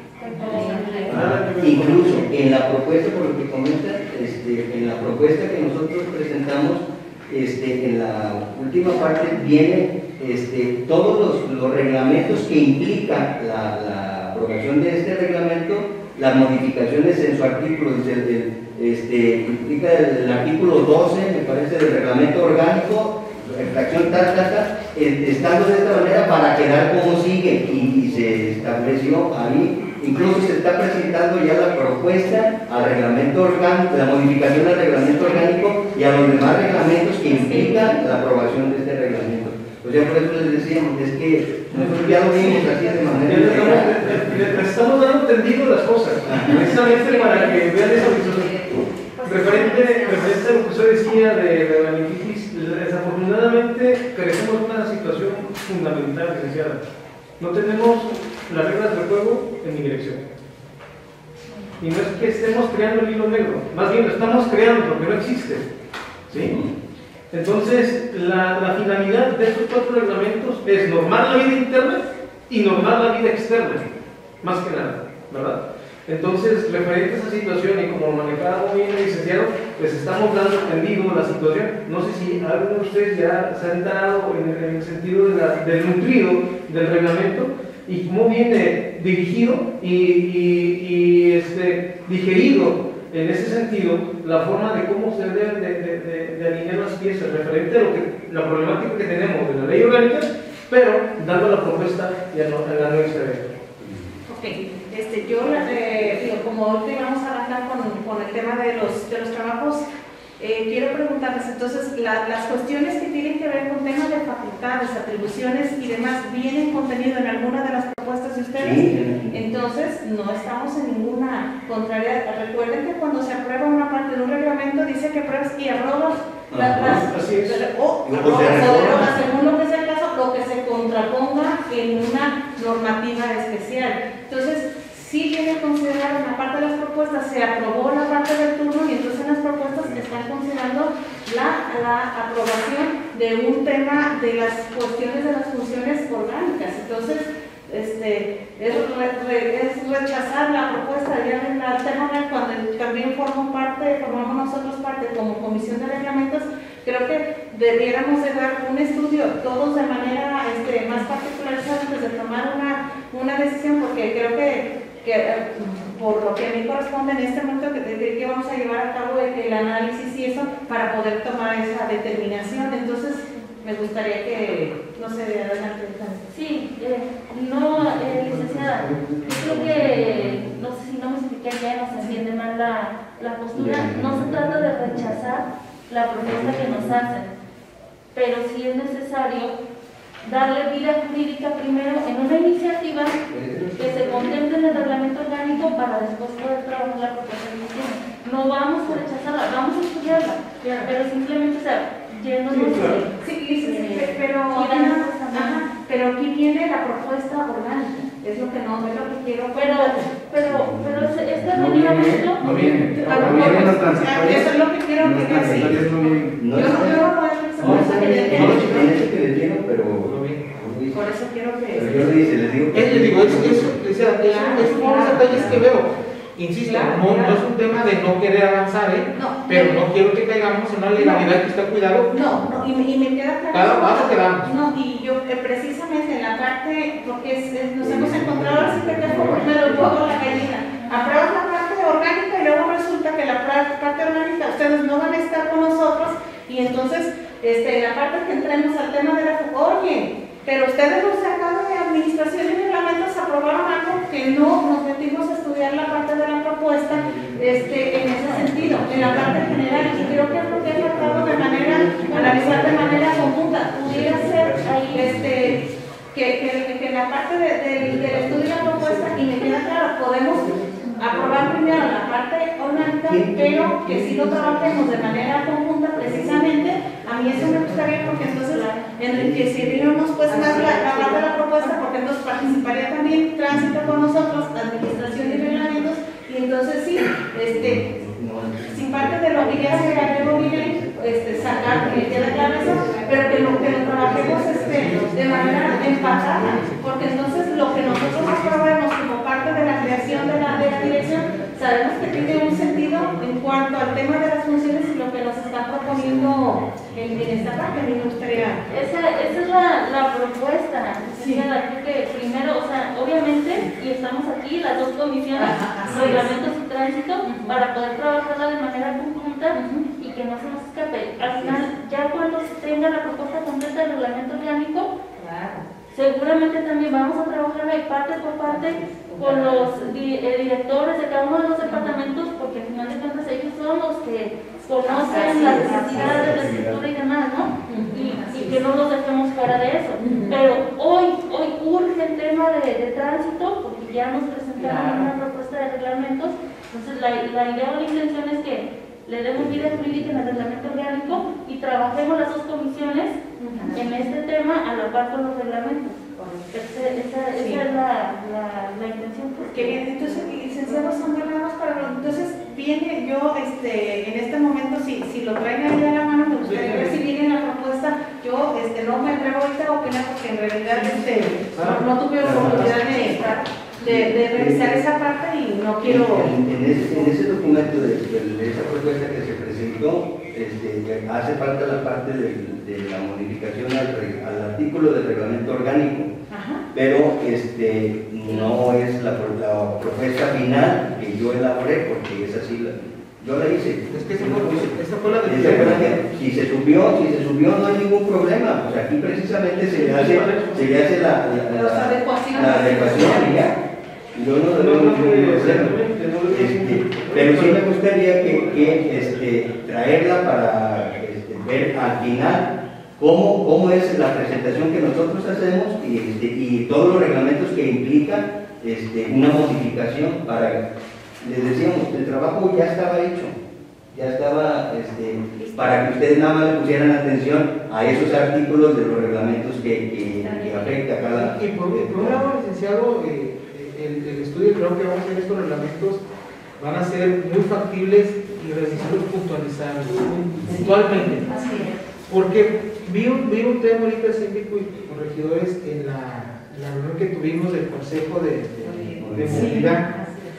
Ah, incluso en la propuesta, por lo que comentan, este, en la propuesta que nosotros presentamos, este, en la última parte viene este, todos los, los reglamentos que implican la, la aprobación de este reglamento, las modificaciones en su artículo, desde el, este, implica el, el artículo doce, me parece, del reglamento orgánico, fracción tal, tal, tal, estando de esta manera para quedar como sigue, y, y se estableció ahí. Incluso se está presentando ya la propuesta al reglamento orgánico, la modificación al reglamento orgánico y a los demás reglamentos que implican la aprobación de este reglamento. O sea, por eso les decíamos, es que nosotros ya lo vimos así de manera integral. Les estamos dando entendido las cosas, precisamente para que vean esa visión. Referente, referente a lo que usted decía de la meningitis, desafortunadamente carecemos de una situación fundamental, licenciada. No tenemos las reglas del juego en mi dirección. Y no es que estemos creando el hilo negro, más bien lo estamos creando porque no existe. ¿Sí? Entonces, la, la finalidad de estos cuatro reglamentos es normar la vida interna y normar la vida externa, más que nada, ¿verdad? Entonces, referente a esa situación y como manejaba muy bien el licenciado, les estamos dando entendido la situación. No sé si alguno de ustedes ya se ha enterado en, en el sentido de la, del nutrido del reglamento y cómo viene dirigido y, y, y este, digerido en ese sentido la forma de cómo se deben de, de, de, de alinear las piezas referente a lo que, la problemática que tenemos de la ley orgánica, pero dando la propuesta y a, no, a la nueva historia. Ok, este, yo eh, digo, como ahorita vamos a arrancar con, con el tema de los, de los trabajos, eh, quiero preguntarles entonces, la, las cuestiones que tienen que ver con temas de facultades, atribuciones y demás, ¿vienen contenido en alguna de las propuestas de ustedes? Sí. Entonces, no estamos en ninguna contrariedad. Recuerden que cuando se aprueba una parte de un reglamento, dice que apruebas y arrogas las, las, así es. o arrogas o derogas, según lo que sea el caso, lo que se contraponga en una normativa especial. Entonces, sí viene a considerar una parte de las propuestas, se aprobó la parte del turno y entonces en las propuestas están considerando la, la aprobación de un tema de las cuestiones de las funciones orgánicas. Entonces, este, es, re, re, es rechazar la propuesta ya en la tema cuando también formo parte, formamos nosotros parte como comisión de reglamentos. Creo que debiéramos de dar un estudio todos de manera este, más particularizada antes de tomar una, una decisión, porque creo que, que por lo que a mí corresponde en este momento que, que, que vamos a llevar a cabo el, el análisis y eso para poder tomar esa determinación. Entonces, me gustaría que, no sé, adelante. Sí, eh, no, eh, licenciada, yo creo que, no sé si no me expliqué bien o se entiende mal la, la postura, no se trata de rechazar la propuesta que nos hacen, pero sí es necesario darle vida jurídica primero en una iniciativa que se contemple en el reglamento orgánico para después poder trabajar la propuesta de iniciativa. No vamos a rechazarla, vamos a estudiarla, pero simplemente, o sea, yéndonos sí, de... sí, sí, sí, pero, ajá, pero aquí viene la propuesta orgánica, es lo que no, es lo que quiero. Pero, pero, pero este reglamento... No viene, no viene los transitorios. Eso es lo que quiero que vean. No Yo no quiero que le dieron, pero por eso quiero que... Pero yo le dice, les digo que... Es, les digo, eso, eso, o sea, es uno de los detalles que veo. Insisto, Claro, no, claro. no es un tema de no querer avanzar, ¿eh? No. Pero no quiero que caigamos en una legalidad que está cuidado. No, no, y me, y me queda claro. Cada paso que damos. No, y yo eh, precisamente en la parte, porque es- es- nos hemos encontrado así que fue primero el huevo la gallina. Apruebas la parte orgánica y luego resulta que la pra- parte orgánica ustedes no van a estar con nosotros y entonces este, la parte que entremos al tema de la oye, pero ustedes los sacaron de administración y reglamentos aprobaron algo que no nos metimos a estudiar la parte de la propuesta este, en ese sentido, en la parte general, y creo que es lo que ha tratado de manera, analizar de manera conjunta, pudiera ser ahí este, que, que, que en la parte de, de, del estudio de la propuesta, y me queda claro, podemos aprobar primero la parte orgánica, pero que si lo trabajemos de manera conjunta precisamente, a mí eso me gustaría porque entonces enriqueceríamos pues más la, la parte de la propuesta, porque entonces participaría también tránsito con nosotros, administración y reglamentos, y entonces sí, este, sin parte de lo que ya se agregó bien, este, sacar, que quede claro eso, pero que lo que lo trabajemos este, de manera empatada, porque entonces lo que nosotros aprobamos como parte de la creación de la, de la dirección, sabemos que tiene un sentido en cuanto al tema de las funciones y lo que nos están proponiendo en, en esta parte. A mí me gustaría... Esa, esa es la, la propuesta. Sí. Creo que primero, o sea, obviamente, y estamos aquí, las dos comisiones, Ajá, así reglamentos y tránsito, Ujú. para poder trabajarla de manera conjunta Ujú. y que no se nos escape. Al final, ya cuando se tenga la propuesta completa del reglamento orgánico, Claro. seguramente también vamos a trabajar ahí parte por parte con los di- eh, directores de cada uno de los departamentos, porque al final de cuentas ellos son los que conocen las necesidades de la estructura y demás, ¿no? Y, y que no los dejemos fuera de eso. Pero hoy, hoy urge el tema de, de tránsito, porque ya nos presentaron una propuesta de reglamentos. Entonces, la, la idea o la intención es que le demos vida jurídica en el reglamento orgánico y trabajemos las dos comisiones en este tema a la par con los reglamentos. Esa, esa, esa Sí. es la, la, la intención. Qué bien, entonces, licenciado Samuel, nada más para lo- entonces viene yo, este, en este momento, si, si lo traen ahí a la mano, me gustaría ver si viene la propuesta. Yo, este, no me atrevo ahorita a opinar porque en realidad, este, no, no tuve oportunidad de, de, de revisar esa parte y no quiero. En, en ese, en ese documento de, de- de esa propuesta que se presentó, este, hace falta la parte de, de la modificación al, re- al artículo del reglamento orgánico, Ajá. pero este, no es la, pro- la propuesta final que yo elaboré, porque es así, la, yo la hice. Es que esa fue, esa fue la Esa decisión. fue la que- Si se subió, si se subió no hay ningún problema, pues aquí precisamente se le hace, se le hace la, la, Las la- adecuaciones. la adecuación y ya. Yo no le veo ningún problema. Este, pero sí me gustaría que, que, este, traerla para este, ver al final cómo, cómo es la presentación que nosotros hacemos y, este, y todos los reglamentos que implican este, una modificación para, les decíamos, el trabajo ya estaba hecho, ya estaba este, para que ustedes nada más le pusieran atención a esos artículos de los reglamentos que, que, que afecta a cada... Y por, por un lado, licenciado, eh, el, el estudio creo que vamos a hacer estos reglamentos van a ser muy factibles y revisarlos puntualizarlos, puntualmente. Así es. Porque vi un, vi un tema ahorita síndico y corregidores en la, en la reunión que tuvimos del Consejo de, de, de Movilidad.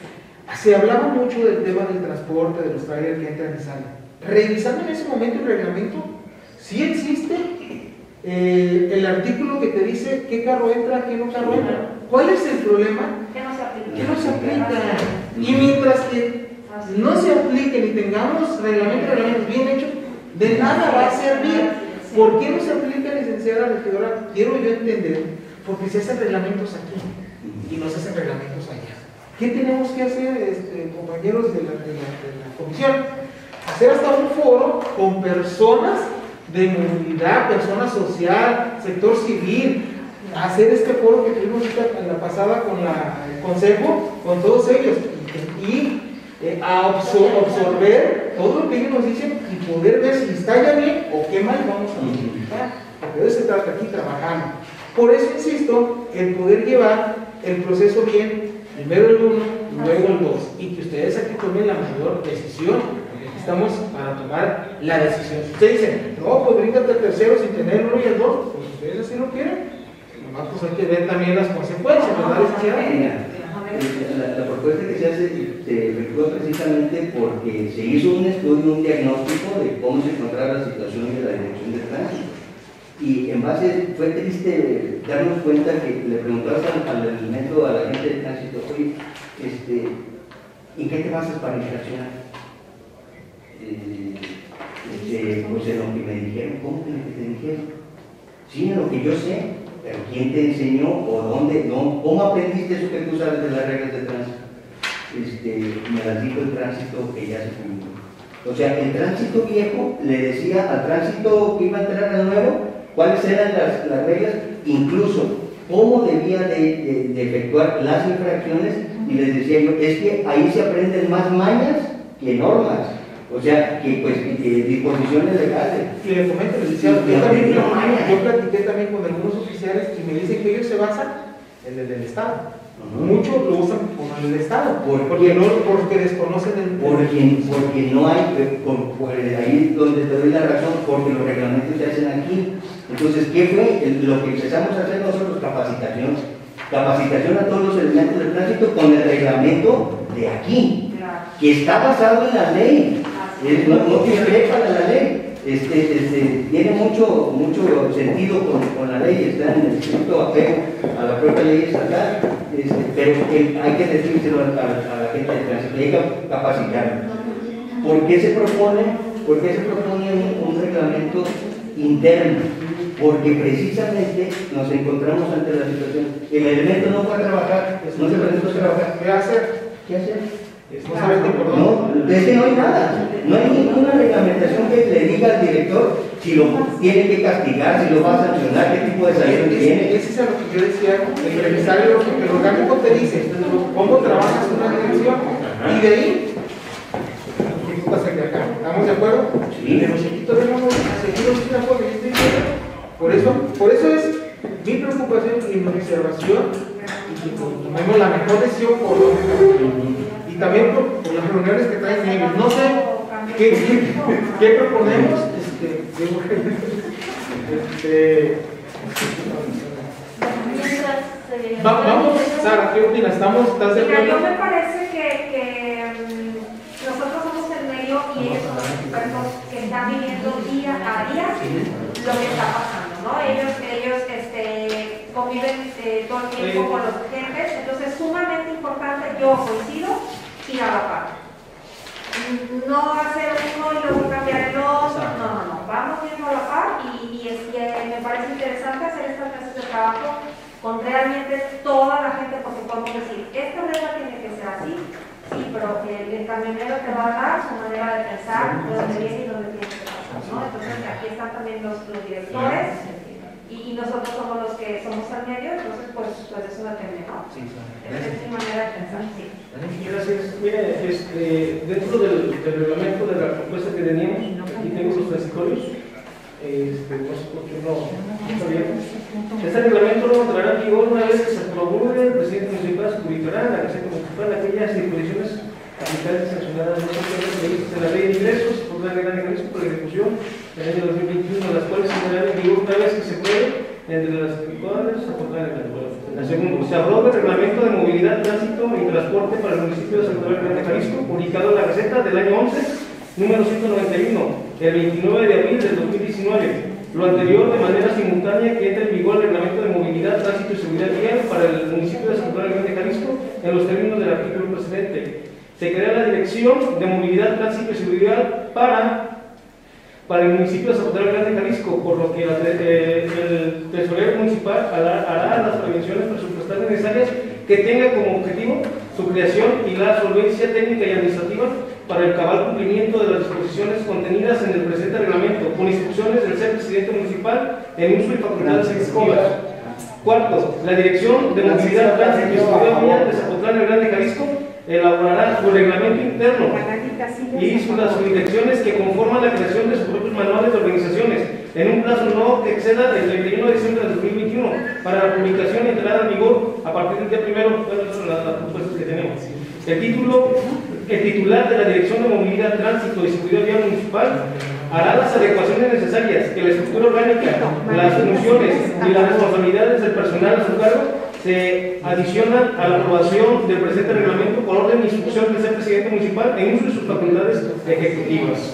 Se hablaba mucho del tema del transporte, de los trailers que entran y salen. Revisando en ese momento el reglamento, sí existe eh, el artículo que te dice qué carro entra, qué no carro entra. ¿Cuál es el problema? ¿Qué no se aplica? Que no se aplica. Y mientras que no se apliquen y tengamos reglamentos, reglamentos bien hechos, de nada va a servir. ¿Por qué no se aplica, licenciada regidora? Quiero yo entender, porque se hacen reglamentos aquí y no se hacen reglamentos allá. ¿Qué tenemos que hacer, este, compañeros de la, de, la, de la comisión? Hacer hasta un foro con personas de movilidad, personas social, sector civil, hacer este foro que tuvimos en la pasada con la, el consejo, con todos ellos, y, y eh, a absor absorber todo lo que ellos nos dicen y poder ver si está ya bien o qué mal vamos a modificar, porque de eso se trata aquí, trabajando. Por eso insisto en poder llevar el proceso bien, primero el uno, luego el dos, y que ustedes aquí tomen la mayor decisión. Estamos para tomar la decisión. Si ustedes dicen, no, pues bríncate el tercero sin tener el uno y el dos, pues ustedes así lo quieren. Nomás pues hay que ver también las consecuencias, ¿verdad, licenciada? La, la propuesta que se hace se efectúa precisamente porque se hizo un estudio, un diagnóstico de cómo se encontraba la situación de la dirección de tránsito. Y en base, fue triste darnos cuenta que le preguntabas al, al elemento, a la gente de tránsito, oye, este, ¿en qué te basas para infraccionar? Eh, este, pues en lo que me dijeron. ¿Cómo que en lo que te dijeron? Sí, en lo que yo sé, pero ¿quién te enseñó o dónde? No, ¿cómo aprendiste eso que tú sabes de las reglas de tránsito? Este, me las dijo el tránsito que ya se cumplió. O sea, el tránsito viejo le decía al tránsito que iba a entrar a nuevo cuáles eran las, las reglas, incluso cómo debía de, de, de efectuar las infracciones, y les decía yo, es que ahí se aprenden más mañas que normas. O sea, que pues que disposiciones legales. Y le comento, licenciado, yo también yo, yo platiqué también con algunos oficiales y me dicen que ellos se basan en el del Estado. Uh-huh. Muchos lo usan con el Estado, ¿Por porque, no, porque desconocen el... Porque, porque no hay, por, por ahí donde te doy la razón, porque los reglamentos se hacen aquí. Entonces, ¿qué fue? El, lo que empezamos a hacer nosotros, capacitación. Capacitación a todos los elementos del tránsito con el reglamento de aquí, que está basado en la ley. Es, no, no discrepa la ley, este, este, tiene mucho, mucho sentido con, con la ley, está en el estricto apego a la propia ley estatal, este, pero que hay que decírselo a, a, a la gente de tránsito, hay que capacitarlo. ¿Por qué se propone, por qué se propone un, un reglamento interno? Porque precisamente nos encontramos ante la situación, el elemento no puede trabajar, no se presentó a trabajar. ¿Qué hacer? ¿Qué hacer? No saben por dónde. No, es que no hay nada, no hay ninguna reglamentación que le diga al director si lo tiene que castigar, si lo va a sancionar, qué tipo de sanción tiene. Ese es a lo que yo decía, el revisario, lo que el orgánico te dice, cómo trabajas en una dirección, y de ahí, ¿qué pasa que acá? ¿Estamos de acuerdo? Sí. Pero si aquí todavía no seguimos de acuerdo, yo estoy diciendo, por eso, por eso es mi preocupación y mi observación, y que tomemos la mejor decisión por lo menos. También por, por las reuniones que traen ellos. No sé qué, qué, qué proponemos. Este, este, va, vamos, Sara, ¿qué opinas? ¿Estamos, ¿Estás de acuerdo? Mira, yo me parece que, que um, nosotros somos el medio y ellos son los expertos que están viviendo día a día lo que está pasando, ¿no? Ellos, ellos este, conviven eh, todo el tiempo con los agentes, entonces es sumamente importante, yo coincido, ir a la par. No hacer uno y luego cambiar el otro, no, no, no, vamos viendo a la par y, y es que me parece interesante hacer estas mesas de trabajo con realmente toda la gente, porque podemos decir, esta regla tiene que ser así, sí, pero el, el camionero te va a dar su manera de pensar, de dónde viene y dónde tiene que pasar, ¿no? Entonces aquí están también los, los directores y, y nosotros somos los que somos al medio, entonces pues, pues eso depende, ¿no? Sí, esa es mi manera de pensar, sí. Gracias. Mire, este, dentro del, del reglamento de la propuesta que teníamos, aquí tengo los transitorios. Este, no sé por qué no, no está bien. Este reglamento no entrará en vigor una vez que se promulgue, el presidente municipal se publicará en la Gaceta Municipal aquellas disposiciones aplicales sancionadas no son previstas en la ley de ingresos por la ley de ingresos por ejecución del año dos mil veintiuno, las cuales se entrarán en vigor una vez que se puede entre las cuales se acordarán en el pueblo. La segunda, se aprobó el reglamento de movilidad, tránsito y transporte para el municipio de San Cristóbal de Jalisco, publicado en la Gaceta del año once, número ciento noventa y uno, el veintinueve de abril del dos mil diecinueve. lo anterior de manera simultánea que entre en vigor el reglamento de movilidad, tránsito y seguridad vial para el municipio de San Juan de Jalisco en los términos del artículo precedente. Se crea la Dirección de Movilidad, Tránsito y Seguridad para, para el municipio de San Juan de Jalisco, por lo que la, eh, el tesorero municipal hará, hará las prevenciones presupuestales necesarias que tenga como objetivo su creación y la solvencia técnica y administrativa para el cabal cumplimiento de las disposiciones contenidas en el presente reglamento, con instrucciones del ser presidente municipal en uso y facultades ejecutivas. Cuarto, la Dirección de Movilidad, Tránsito y Seguridad Vial de Zapotlán del Grande, Jalisco, elaborará su reglamento interno y sus las direcciones que conforman la creación de sus propios manuales de organizaciones en un plazo no que exceda el treinta y uno de diciembre de dos mil veintiuno para la publicación y entrada en vigor a partir del día primero. Estas son las, las propuestas que tenemos. El título, el titular de la Dirección de Movilidad, Tránsito y Seguridad Vial Municipal hará las adecuaciones necesarias que la estructura orgánica, las funciones y las responsabilidades del personal a su cargo se adicionan a la aprobación del presente reglamento por orden de instrucción del ser presidente municipal en uso de sus facultades ejecutivas.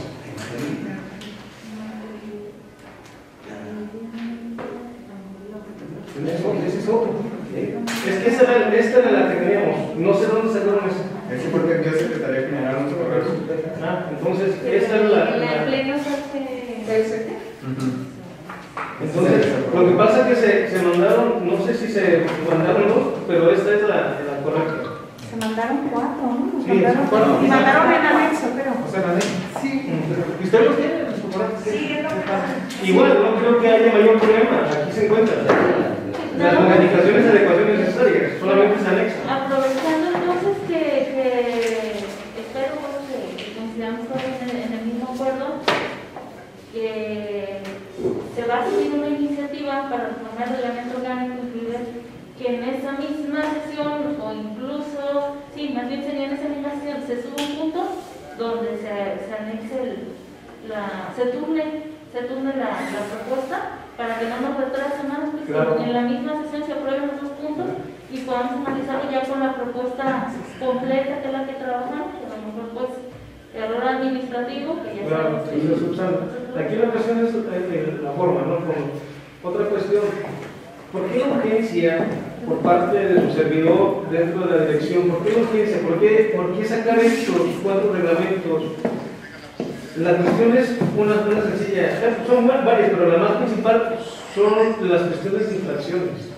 Ese es otro. Es que esta era, esta era la que teníamos. No sé dónde sacaron eso. Eso porque aquí a Secretaría General no se corre. Ah, entonces esta es la. La pleno se Entonces, lo que pasa es que se, se mandaron, no sé si se mandaron dos, pero esta es la, la correcta. Se mandaron cuatro, ¿no? Sí, son cuatro. Y mandaron en anexo, pero. O sea, la ley. Sí. ¿Y usted los tiene? Sí, es lo que pasa. Igual, no creo que haya mayor problema. Aquí se encuentran las modificaciones y adecuaciones necesarias, solamente se anexa. Aprovechando entonces que, que espero que, que consideramos todos en el, en el mismo acuerdo, que se va a seguir una iniciativa para reformar el reglamento orgánico, incluir que en esa misma sesión, o incluso, sí, más bien sería en esa misma sesión, se suba un punto donde se, se anexe el, la, se turne, se turne la, la propuesta para que no nos retrase más, pues, claro. En la misma sesión se aprueben los dos puntos y podamos analizarlo ya con la propuesta completa que es la que trabajamos, que a lo mejor pues error administrativo que ya claro, sabemos. sí, subsano. Aquí la cuestión es eh, la forma, ¿no? Con otra cuestión, ¿por qué la urgencia por parte de su servidor dentro de la dirección? ¿Por qué la urgencia? ¿Por qué, por qué sacar estos cuatro reglamentos? La cuestión es una, una sencilla, son varias, pero la más principal son las cuestiones de infracciones.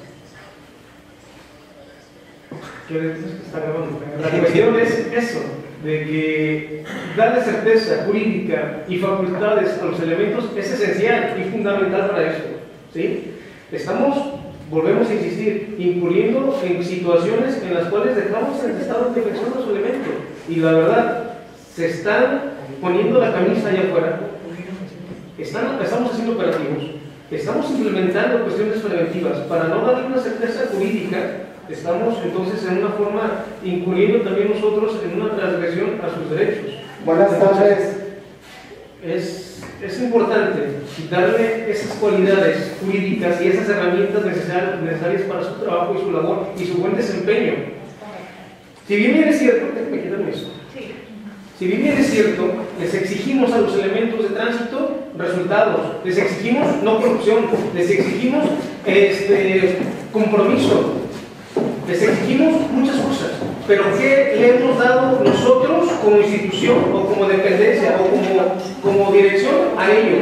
¿Qué está grabando? La cuestión es eso, de que darle certeza jurídica y facultades a los elementos es esencial y fundamental para eso, ¿sí? Estamos, volvemos a insistir, incurriendo en situaciones en las cuales dejamos en estado de defección los elementos y la verdad, se están poniendo la camisa allá afuera, están, estamos haciendo operativos, estamos implementando cuestiones preventivas para no darle una certeza jurídica. Estamos entonces en una forma incurriendo también nosotros en una transgresión a sus derechos. Buenas tardes. Es, es importante darle esas cualidades jurídicas y esas herramientas necesarias, necesarias para su trabajo y su labor y su buen desempeño. Si bien es cierto, déjenme quitarme eso. Si bien es cierto, les exigimos a los elementos de tránsito resultados, les exigimos no corrupción, les exigimos este, compromiso. Les exigimos muchas cosas, pero ¿qué le hemos dado nosotros como institución o como dependencia o como, como dirección a ellos?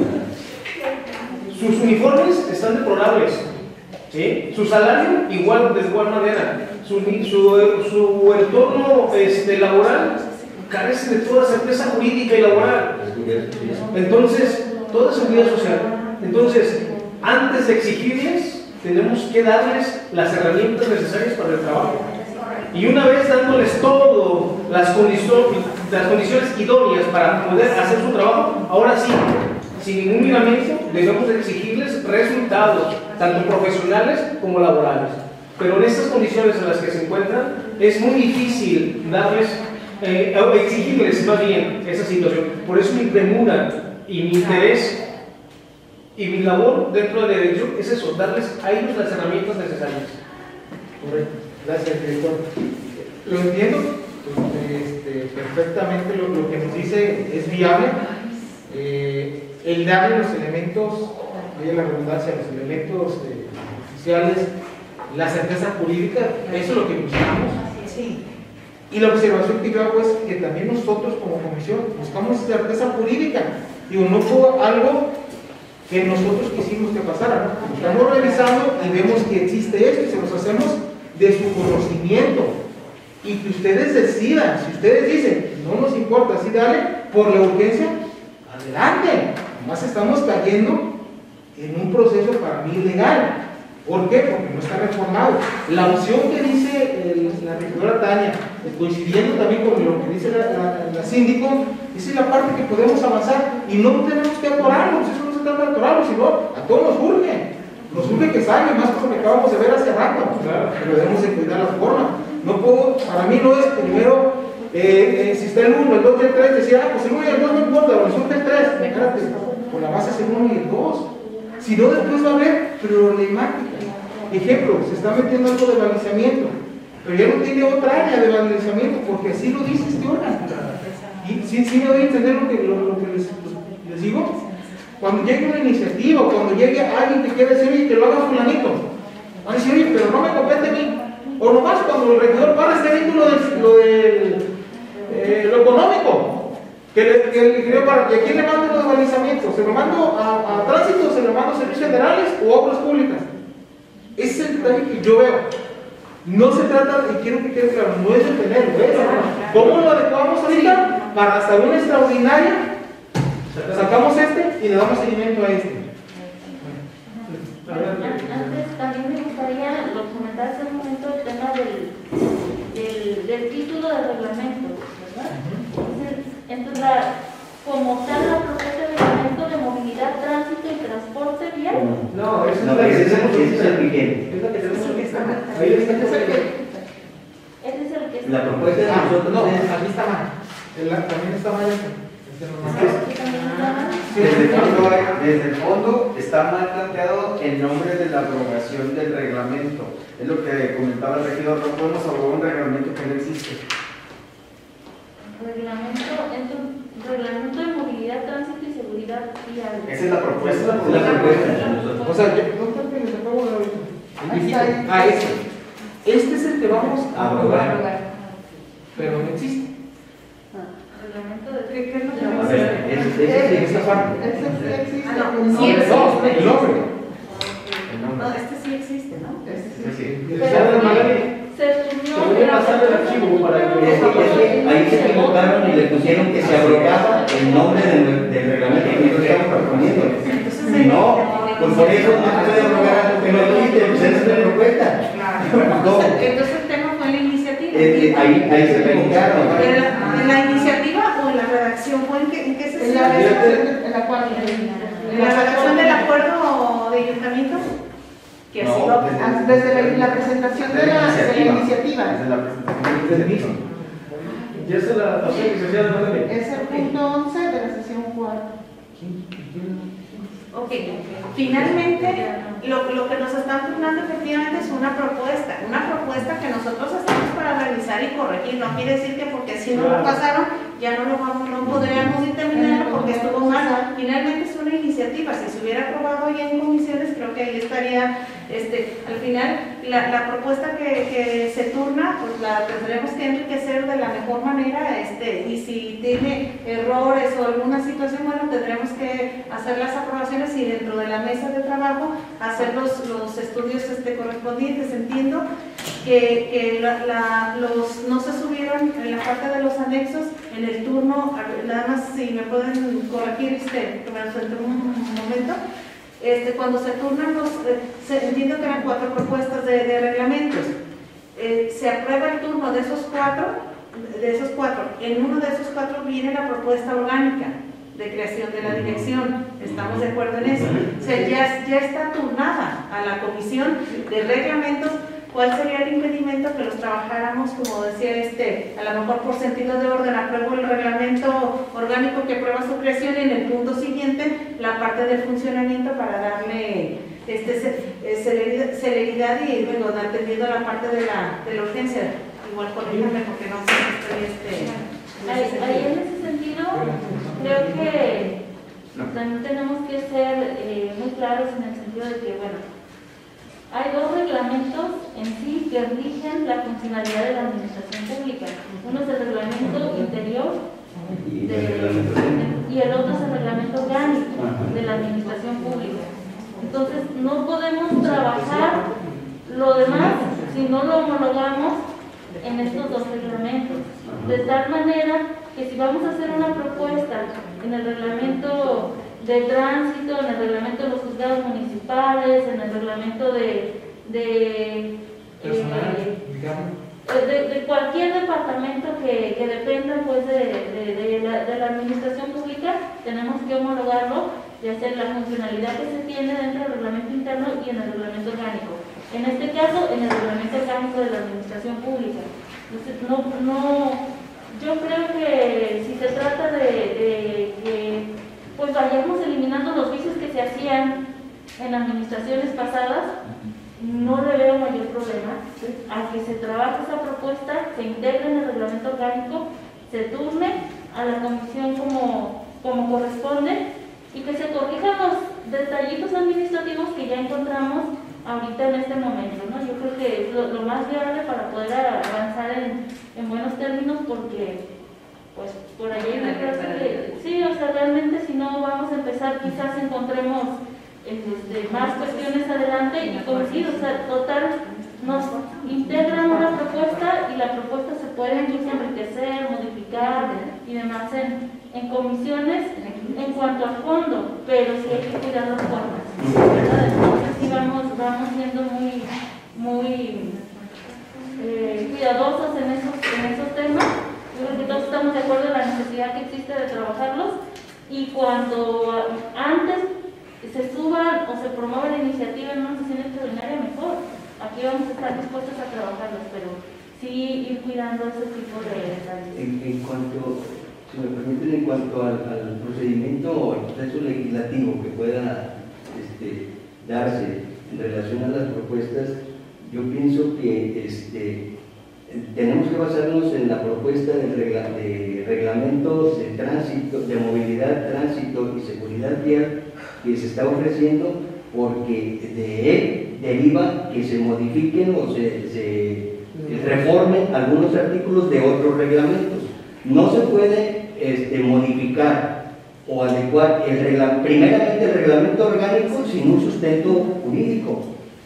Sus uniformes están deplorables, ¿sí? Su salario igual, de igual manera, su, su, su entorno este, laboral carece de toda certeza jurídica y laboral. Entonces, toda seguridad social. Entonces, antes de exigirles, tenemos que darles las herramientas necesarias para el trabajo. Y una vez dándoles todas las, condicion las condiciones idóneas para poder hacer su trabajo, ahora sí, sin ningún miramiento, debemos exigirles resultados, tanto profesionales como laborales. Pero en estas condiciones en las que se encuentran, es muy difícil darles, eh, exigirles más bien esa situación. Por eso mi premura y mi interés y mi labor dentro de la dirección es eso, darles a ellos las herramientas necesarias. Correcto. Gracias, director. Lo entiendo este, perfectamente, lo, lo que nos dice es viable. Eh, el darle los elementos vaya la redundancia, los elementos eh, oficiales, la certeza jurídica, eso es lo que buscamos. Sí. Y la observación que yo hago es que también nosotros como comisión buscamos certeza jurídica. Digo, no fue algo que nosotros quisimos que pasara, ¿no? Estamos revisando y vemos que existe esto y se los hacemos de su conocimiento. Y que ustedes decidan, si ustedes dicen, no nos importa, así dale, por la urgencia, adelante. Además estamos cayendo en un proceso para mí legal. ¿Por qué? Porque no está reformado. La opción que dice el, la regidora Tania, coincidiendo también con lo que dice la, la, la síndico, esa es la parte que podemos avanzar y no tenemos que atorarnos. Eso no se trata de atorarnos, sino a todos nos urge. Nos urge que salga, más por lo que acabamos de ver hace rato. Pero debemos de cuidar la forma. No puedo, para mí no es primero, eh, eh, si está el uno, el dos y el tres, decir, ah, pues el uno y el dos no importa, pero resulta el tres. Espérate, por la base es el uno y el dos. Si no, después va a haber problemática. Ejemplo, se está metiendo algo de balizamiento, pero ya no tiene otra área de balizamiento, porque así lo dice este órgano. Y sí, sí me doy a entender lo que, lo, lo que les, les digo. Cuando llegue una iniciativa, o cuando llegue alguien que quiera decir, oye, que lo haga fulanito, van a decir, oye, pero no me compete a mí. O nomás cuando el regidor para esté viendo lo del, lo, del, eh, lo económico, que le, que le escribió para, ¿y a quién le mando los balizamientos? ¿Se lo mando a, a tránsito, se lo mando a servicios federales o a obras públicas? Ese es el detalle que yo veo. No se trata, y quiero que quede claro, no es de tenerlo, ¿eh? ¿Cómo lo adecuamos ahorita? Para hasta una extraordinaria, sacamos este y le damos seguimiento a este. Antes también me gustaría, lo comentar hace un momento, el tema del, del, del título de reglamento, ¿verdad? Entonces, entonces la, como tal la propuesta de reglamento de movilidad, tránsito y transporte vial. No, eso No, es la que ese es tenemos ese es el vigente. Es la que tenemos ahorita. Ahí está, ese es el que. Ese es el que está. La propuesta de Ah, nosotros no, es aquí está mal. El- También está mal este. Este no está mal. Aquí también está mal. Desde el, fondo, desde el fondo está mal planteado el nombre de la abrogación del reglamento. Es lo que comentaba el regidor, no podemos abrogar un reglamento que no existe. Reglamento, entonces, reglamento de movilidad, tránsito y seguridad vial. Esa es la propuesta. la propuesta de nosotros. O sea, yo no creo que les acabo de ahorita. El viejito. Ah, este. Este es el que vamos a aprobar. Pero no existe. Reglamento de ¿Qué, qué es lo que A me ver, dice? ese- ese sí. Esta parte. Ese sí existe. Ah, no, un sí nombre. No, el nombre. No, este sí existe, ¿no? Ese sí. Sí, sí. Pero Ya de manera- se unió Te voy a pasar el archivo para que- Es que, es que ahí se equivocaron y le pusieron que se abrogaba el nombre del, del reglamento que nosotros estamos proponiendo. Entonces, Y no, pues por eso no se puede abrogar algo que no existe, pues esa es la propuesta. claro. Entonces el tema fue la iniciativa. Eh, eh, ahí, ahí se equivocaron. ¿En la, en la iniciativa o en la redacción? ¿Fue en qué, en qué En sesión? la redacción, en la cual. ¿En la redacción del acuerdo de ayuntamiento? Que así No, lo- desde- Ah, Desde la, la presentación de la, de la iniciativa. Desde la presentación Desde el mismo. Ya se la pasé, licenciada Marlene. Es el punto once de la sesión cuatro. Ok, finalmente lo, lo que nos están turnando efectivamente es una propuesta, una propuesta que nosotros estamos para revisar y corregir. No quiere decir que porque si no lo pasaron ya no lo vamos, no podríamos determinarlo porque estuvo mal. Finalmente es una iniciativa, si se hubiera aprobado ya en comisiones creo que ahí estaría, este, al final la, la propuesta que, que se turna pues la tendremos que enriquecer de la mejor manera, este, y si tiene errores o alguna situación, bueno, tendremos que hacer las aprobaciones y dentro de la mesa de trabajo hacer los, los estudios este, correspondientes. Entiendo que, que la, la, los, no se subieron en la parte de los anexos en el turno, nada más si me pueden corregir, este, que me lo suelto un momento. Este, cuando se turnan los, eh, se, entiendo que eran cuatro propuestas de, de reglamentos, eh, se aprueba el turno de esos cuatro, de esos cuatro, en uno de esos cuatro viene la propuesta orgánica de creación de la dirección, estamos de acuerdo en eso, o sea, ya, ya está turnada a la comisión de reglamentos. ¿Cuál sería el impedimento que los trabajáramos, como decía este, a lo mejor por sentido de orden, apruebo el reglamento orgánico que aprueba su creación y en el punto siguiente la parte del funcionamiento para darle este, celeridad, celeridad y luego atendiendo la parte de la, de la urgencia? Igual corríjame porque no sé si estoy este, en Ahí, ese ahí sentido. en ese sentido, creo que También tenemos que ser eh, muy claros en el sentido de que, bueno, hay dos reglamentos en sí que rigen la funcionalidad de la administración pública. Uno es el reglamento interior de, y el otro es el reglamento orgánico de la administración pública. Entonces, no podemos trabajar lo demás si no lo homologamos en estos dos reglamentos. De tal manera que si vamos a hacer una propuesta en el reglamento de tránsito, en el reglamento de los juzgados municipales, en el reglamento de, de, eh, de, de cualquier departamento que, que dependa pues, de, de, de, la, de la administración pública, tenemos que homologarlo, ya sea la funcionalidad que se tiene dentro del reglamento interno y en el reglamento orgánico. En este caso, en el reglamento orgánico de la administración pública. Entonces, no, no, yo creo que si se trata de que pues vayamos eliminando los vicios que se hacían en administraciones pasadas, no le veo mayor problema a que se trabaje esa propuesta, se integre en el reglamento orgánico, se turne a la comisión como, como corresponde y que se corrijan los detallitos administrativos que ya encontramos ahorita en este momento, ¿no? Yo creo que es lo, lo más viable para poder avanzar en, en buenos términos, porque pues por ahí me parece que sí, o sea, realmente si no vamos a empezar, quizás encontremos este, más cuestiones adelante y coincido, o sea, total, nos integran una propuesta y la propuesta se puede incluso enriquecer, modificar y demás en, en comisiones en cuanto al fondo, pero sí hay que cuidar las formas, ¿verdad? Entonces sí vamos, vamos siendo muy, muy eh, cuidadosos en esos, en esos temas. Yo creo que todos estamos de acuerdo en la necesidad que existe de trabajarlos, y cuando antes se suba o se promueva la iniciativa en una sesión extraordinaria, mejor. Aquí vamos a estar dispuestos a trabajarlos, pero sí ir cuidando ese tipo de detalles. En, en cuanto, si me permiten, en cuanto al, al procedimiento o al proceso legislativo que pueda este, darse en relación a las propuestas, yo pienso que este, tenemos que basarnos en la propuesta del regla, de reglamento de tránsito, de movilidad, tránsito y seguridad vial que se está ofreciendo, porque de él deriva que se modifiquen o se, se reformen algunos artículos de otros reglamentos. No se puede este, modificar o adecuar el regla, primeramente el reglamento orgánico sin un sustento jurídico.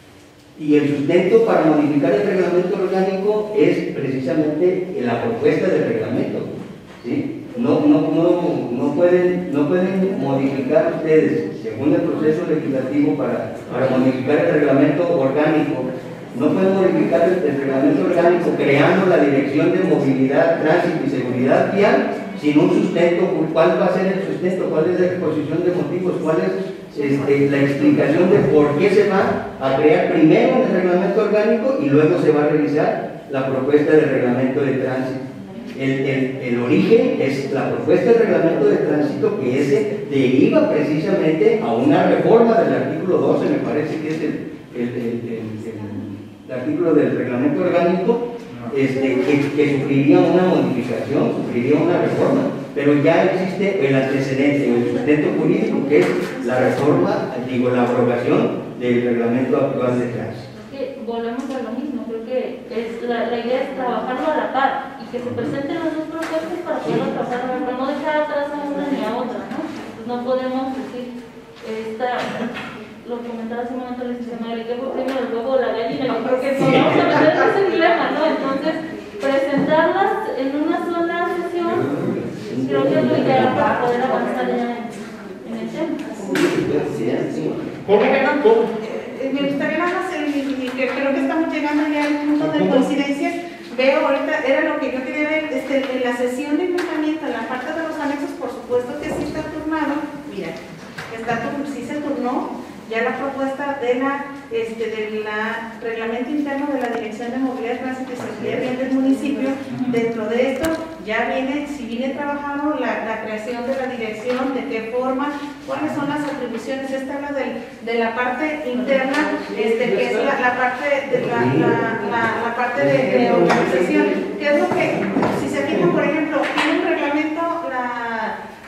Y el sustento para modificar el reglamento orgánico es precisamente la propuesta del reglamento, ¿sí? No, no, no, no, pueden, no pueden modificar ustedes, según el proceso legislativo, para, para modificar el reglamento orgánico. No pueden modificar el, el reglamento orgánico creando la Dirección de Movilidad, Tránsito y Seguridad Vial sin un sustento. ¿Cuál va a ser el sustento? ¿Cuál es la exposición de motivos? ¿Cuál es este, la explicación de por qué se va a crear primero el reglamento orgánico y luego se va a revisar la propuesta del reglamento de tránsito? El, el, el origen es la propuesta del reglamento de tránsito, que ese deriva precisamente a una reforma del artículo doce, me parece que es el, el, el, el, el artículo del reglamento orgánico, este, que, que sufriría una modificación, sufriría una reforma, pero ya existe el antecedente, el sustento jurídico, que es la reforma, digo, la abrogación del reglamento actual de tránsito. Volvemos a lo mismo, creo que es, la, la idea es trabajarlo a la par y que se presenten las dos propuestas para poder trabajar, pero no dejar atrás a una ni a otra, ¿no? Pues no podemos decir, esta, lo comentaba hace un momento la licenciada Magali, que fue primero el huevo o la gallina, yo creo que no vamos a meter en ese dilema, ¿no? Entonces, presentarlas en una sola sesión, creo que es lo ideal para poder avanzar ya en, en el tema. ¿Cómo? ¿Cómo? Me gustaría nada más, que creo que estamos llegando ya al punto de coincidencia. Veo ahorita, era lo que yo quería ver, este, en la sesión de ayuntamiento, en la parte de los anexos, por supuesto que sí está turnado. Mira, está, sí se turnó ya la propuesta de la, este, del reglamento interno de la Dirección de Movilidad, Tránsito y Seguridad Vial del municipio. Dentro de esto ya viene, si viene trabajado la, la creación de la dirección, de qué forma, cuáles son las atribuciones. Esta habla del, de la parte interna, este, que es la, la parte de la, la, la, la parte de, de organización, que es lo que, si se fijan, por ejemplo, tiene un reglamento la, este,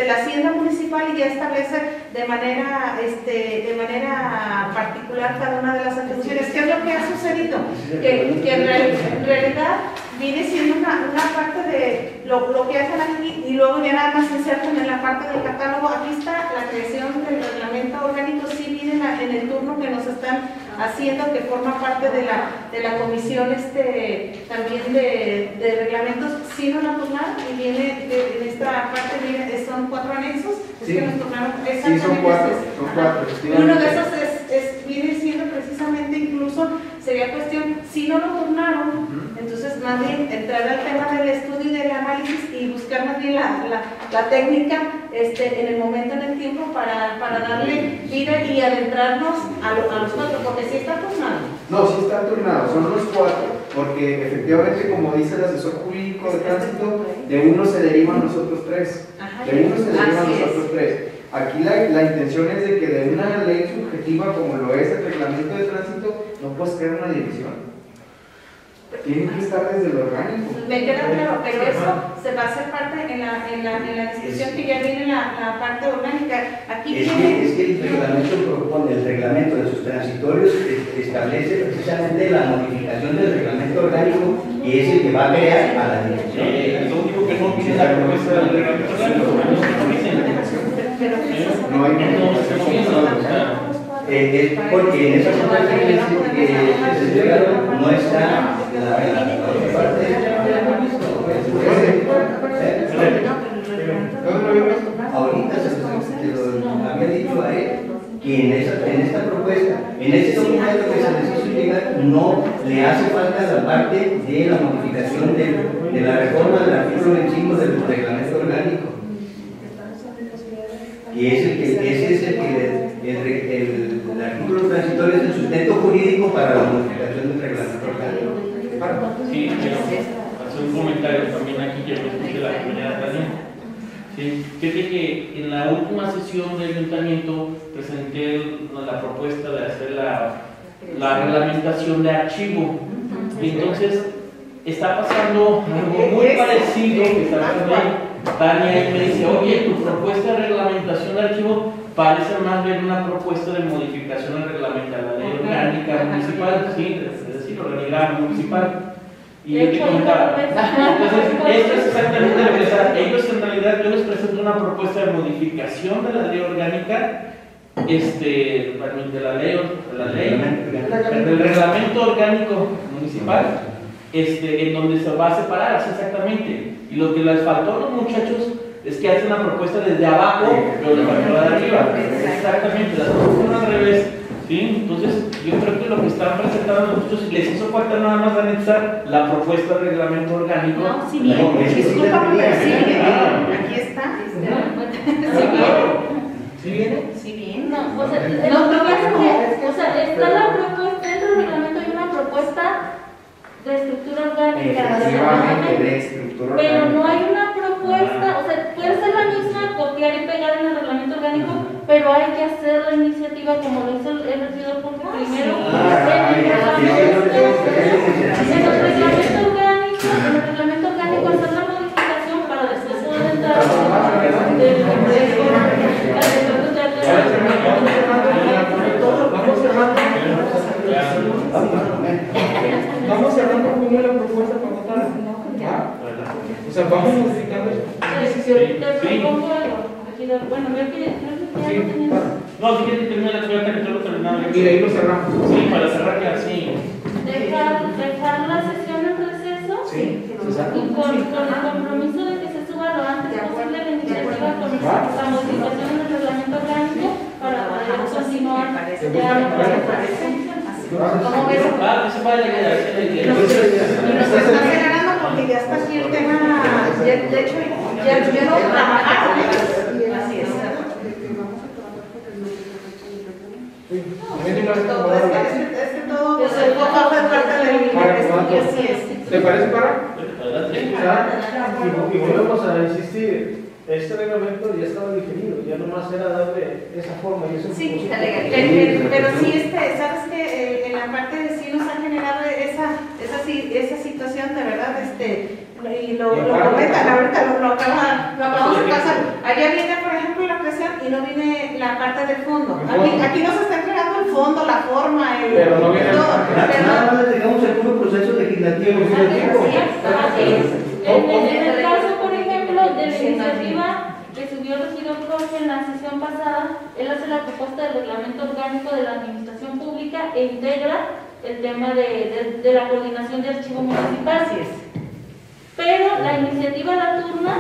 la hacienda municipal y ya establece de manera, este, de manera particular cada una de las atribuciones. ¿Qué es lo que ha sucedido? Que, que en, real, en realidad viene siendo una, una parte de lo, lo que hacen aquí y luego ya nada más insertan en la parte del catálogo. Aquí está la creación del reglamento orgánico, sí viene en, la, en el turno que nos están haciendo, que forma parte de la, de la comisión este, también de, de reglamentos, sí no la turnaron y viene de, en esta parte viene, son cuatro anexos, Sí. es que nos turnaron Sí, son cuatro, son cuatro. y uno de esos es, es, viene siendo precisamente incluso, sería cuestión, si no lo turnaron, uh-huh. entonces más bien entrar al tema del estudio y del análisis y buscar más bien la, la, la técnica este, en el momento, en el tiempo, para, para darle vida y adentrarnos a, lo, a los cuatro, porque sí está turnado. No, sí está turnado, son los cuatro, porque efectivamente, como dice el asesor jurídico de tránsito, de uno se derivan los otros tres. Ajá, de uno se derivan los es. otros tres. Aquí la, la intención es de que de una ley subjetiva como lo es el reglamento de tránsito, no puedes crear una división. Tienen que estar desde el orgánico. Me queda claro, pero eso se va a hacer parte en la, en la, en la discusión que ya viene la, la parte orgánica. Aquí es, viene... que, es que el reglamento propone, el reglamento de sus transitorios establece precisamente la modificación del reglamento orgánico y es el que va a crear a la dirección. Eh, lo único que no tiene la propuesta del reglamento orgánico, no hay modificación. Eh, es porque en esa propuesta que, que, que se entregaron no está la, la, la otra parte de ahorita se, se lo había dicho a él que en, esa, en esta propuesta, en este documento que se les hizo llegar, no le hace falta la parte de la modificación de, de la reforma del artículo veinticinco del reglamento orgánico. Y es el que, ese es el que el, el, el artículo transitorio es el sustento jurídico para la modificación del reglamento orgánico. Sí, quiero hacer un comentario también aquí que me escuché la compañera Tania. Sí, fíjate que en la última sesión del ayuntamiento presenté la propuesta de hacer la, la reglamentación de archivo. Y entonces está pasando algo muy parecido que está pasando ahí. Tania me dice, oye, tu propuesta de reglamentación de archivo parece más bien una propuesta de modificación del reglamento de la ley orgánica municipal, sí, es decir, organigrama municipal. Y yo te comentaba, entonces, esto es exactamente lo que está. Ellos en realidad, yo les presento una propuesta de modificación de la ley orgánica, este, de la ley, de la ley, del reglamento orgánico municipal, este, en donde se va a separar, así exactamente. Y lo que les faltó a los muchachos es que hacen una propuesta desde abajo, pero les faltó la de arriba. Exactamente, las cosas fueron al revés. ¿Sí? Entonces, yo creo que lo que están presentando a nosotros les hizo falta nada más anexar la propuesta de reglamento orgánico. No, si bien, disculpa, pero sí viene, aquí está. ¿Sí viene? ¿Sí viene? Sí viene. No, o sea, no, no, que, o sea, está la propuesta, dentro del reglamento hay una propuesta de estructura orgánica, Efectivamente, de estructura pero orgánica. no hay una propuesta, o sea, puede ser la misma, copiar y pegar en el reglamento orgánico, pero hay que hacer la iniciativa como lo hizo el el regidor, porque primero Ah, en el sí, reglamento sí, en el reglamento orgánico, en el reglamento orgánico hacer la modificación para después poder entrar del del Vamos cerrando primero la propuesta para votar. ¿Ah? O sea, vamos modificando. Te propongo algo. Aquí, bueno, veo que ya Sí, no tenía. no, si quieres terminar la actividad que lo terminamos. Y de ahí lo cerramos. Sí, para cerrar ya, sí. Dejar, dejar la sesión en receso Sí, y con, con el compromiso de que se suba lo antes posible la iniciativa con la modificación del reglamento orgánico para poder continuar ya la programación. ¿Cómo ves? Ah, eso vale la idea. Y nos está acelerando porque ya está aquí el tema, ya, de hecho, ya, ya lo trabajaron, ¿eh? Así es. Todo, es, que, es que todo pues, el poco fue parte del estudio, así es. ¿Te parece para? Y volvemos a insistir, este reglamento ya estaba definido, ya nomás era darle esa forma y eso. Sí, pero, pero sí, este, sabes que en la parte de sí nos ha generado esa, esa, esa situación de verdad, este, y lo, lo comentan, ahorita lo, lo, acaba, lo acabamos de pasar. Allá viene no viene la parte del fondo. Aquí, aquí nos está entregando el fondo, la forma, el, Pero no viene todo. Nada Pero- nada más tengamos el puro proceso legislativo. Así es, así es. En, en- en el caso, por ejemplo, de la iniciativa que subió el regidor Jorge en la sesión pasada, él hace la propuesta del reglamento orgánico de la administración pública e integra el tema de, de- de la coordinación de archivo municipal. Así es. Pero la iniciativa la turna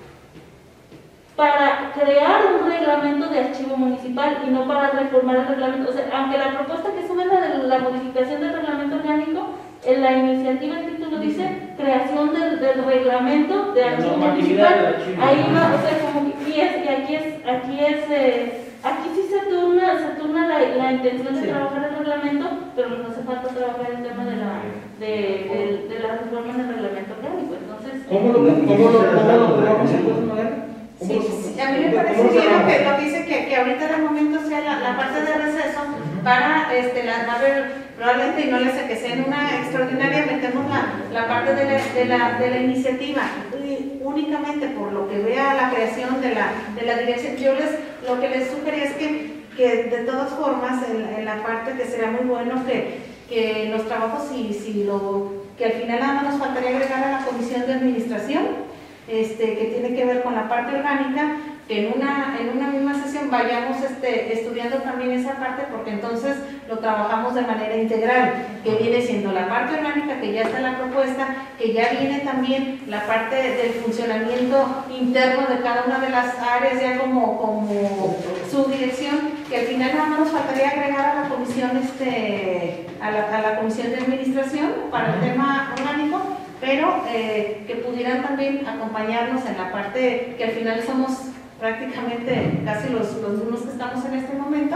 para crear un reglamento de archivo municipal y no para reformar el reglamento. O sea, aunque la propuesta que sube es la de la modificación del reglamento orgánico, en la iniciativa el título dice creación del, del reglamento de La archivo normatividad del municipal. archivo. Ahí va, o sea, como que aquí es, y aquí es, aquí es, eh, aquí sí se turna, se turna la, la intención de Sí. trabajar el reglamento, pero nos hace falta trabajar el tema de la, de, de, de la reforma en el reglamento orgánico. Entonces, ¿Cómo lo, cómo lo, cómo lo aprobamos entonces, Magdalena? ¿Cómo Sí, lo- sí, a mí me cómo parece lo bien lo cerramos? que, lo que dice que, que ahorita de momento sea la, la parte de receso para, este, la, va a haber probablemente, y no le sé que sea en una extraordinaria, metemos la, la parte de la, de, la, de la iniciativa, y únicamente por lo que vea la creación de la, de la dirección. Yo les, lo que les sugería es que, que de todas formas, en, en la parte que sería muy bueno que, que los trabajos, si, si lo, que al final nada más nos faltaría agregar a la comisión de administración, Este, que tiene que ver con la parte orgánica, que en una, en una misma sesión vayamos este, estudiando también esa parte, porque entonces lo trabajamos de manera integral, que viene siendo la parte orgánica, que ya está en la propuesta, que ya viene también la parte del funcionamiento interno de cada una de las áreas, ya como, como su dirección, que al final nada más nos faltaría agregar a la comisión, este, a la, a la comisión de administración para el tema orgánico, pero eh, que pudieran también acompañarnos en la parte que al final somos prácticamente casi los, los mismos que estamos en este momento,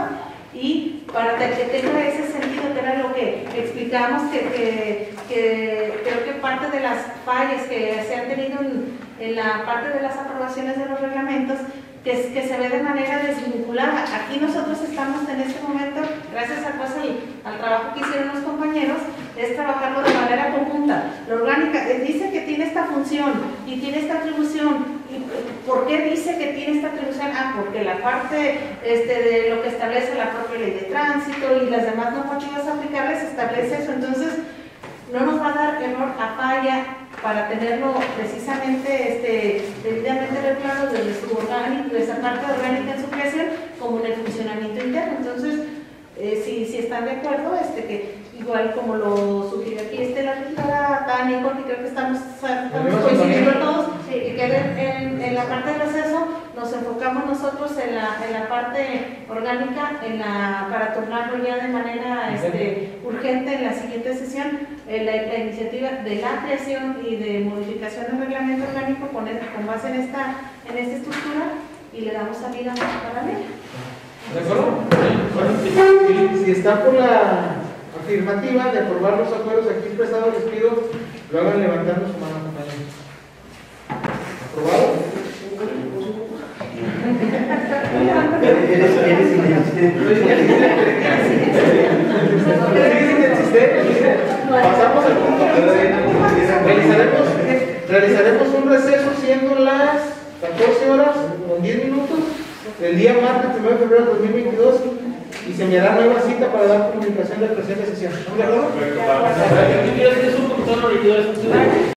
y para que tenga ese sentido, que era lo que explicamos, que, que, que creo que parte de las fallas que se han tenido en, en la parte de las aprobaciones de los reglamentos, que, es, que se ve de manera desvinculada. Aquí nosotros estamos en este momento, gracias a, pues, al, al trabajo que hicieron los compañeros, es trabajarlo de manera conjunta. La orgánica eh, dice que tiene esta función y tiene esta atribución. ¿Y por qué dice que tiene esta atribución? Ah, porque la parte este, de lo que establece la propia ley de tránsito y las demás normativas aplicables establece eso. Entonces, no nos va a dar error a falla para tenerlo precisamente este, debidamente regulado desde su orgánico, desde esa parte orgánica en su creación, como en el funcionamiento interno. Entonces, eh, si, si están de acuerdo, este, que igual como lo sugirió aquí este, la regidora Tania, porque creo que estamos, estamos coincidiendo todos, sí, que quede en, en la parte del receso, nos enfocamos nosotros en la, en la parte orgánica, en la, para tornarlo ya de manera este, urgente en la siguiente sesión, eh, la, la iniciativa de la creación y de modificación del reglamento orgánico con, con base en esta, en esta estructura, y le damos salida para la ley. ¿De acuerdo? Si, si está por la afirmativa de aprobar los acuerdos aquí expresados, les pido lo hagan levantando su mano, compañeros. ¿Aprobado? Eres, eres inexistente. Pasamos al punto quince. Realizaremos, realizaremos un receso siendo las catorce horas con diez minutos el día martes primero de febrero de dos mil veintidós, y se me hará nueva cita para dar comunicación de la presente sesión. ¿De acuerdo? Yo quiero hacer un poquito de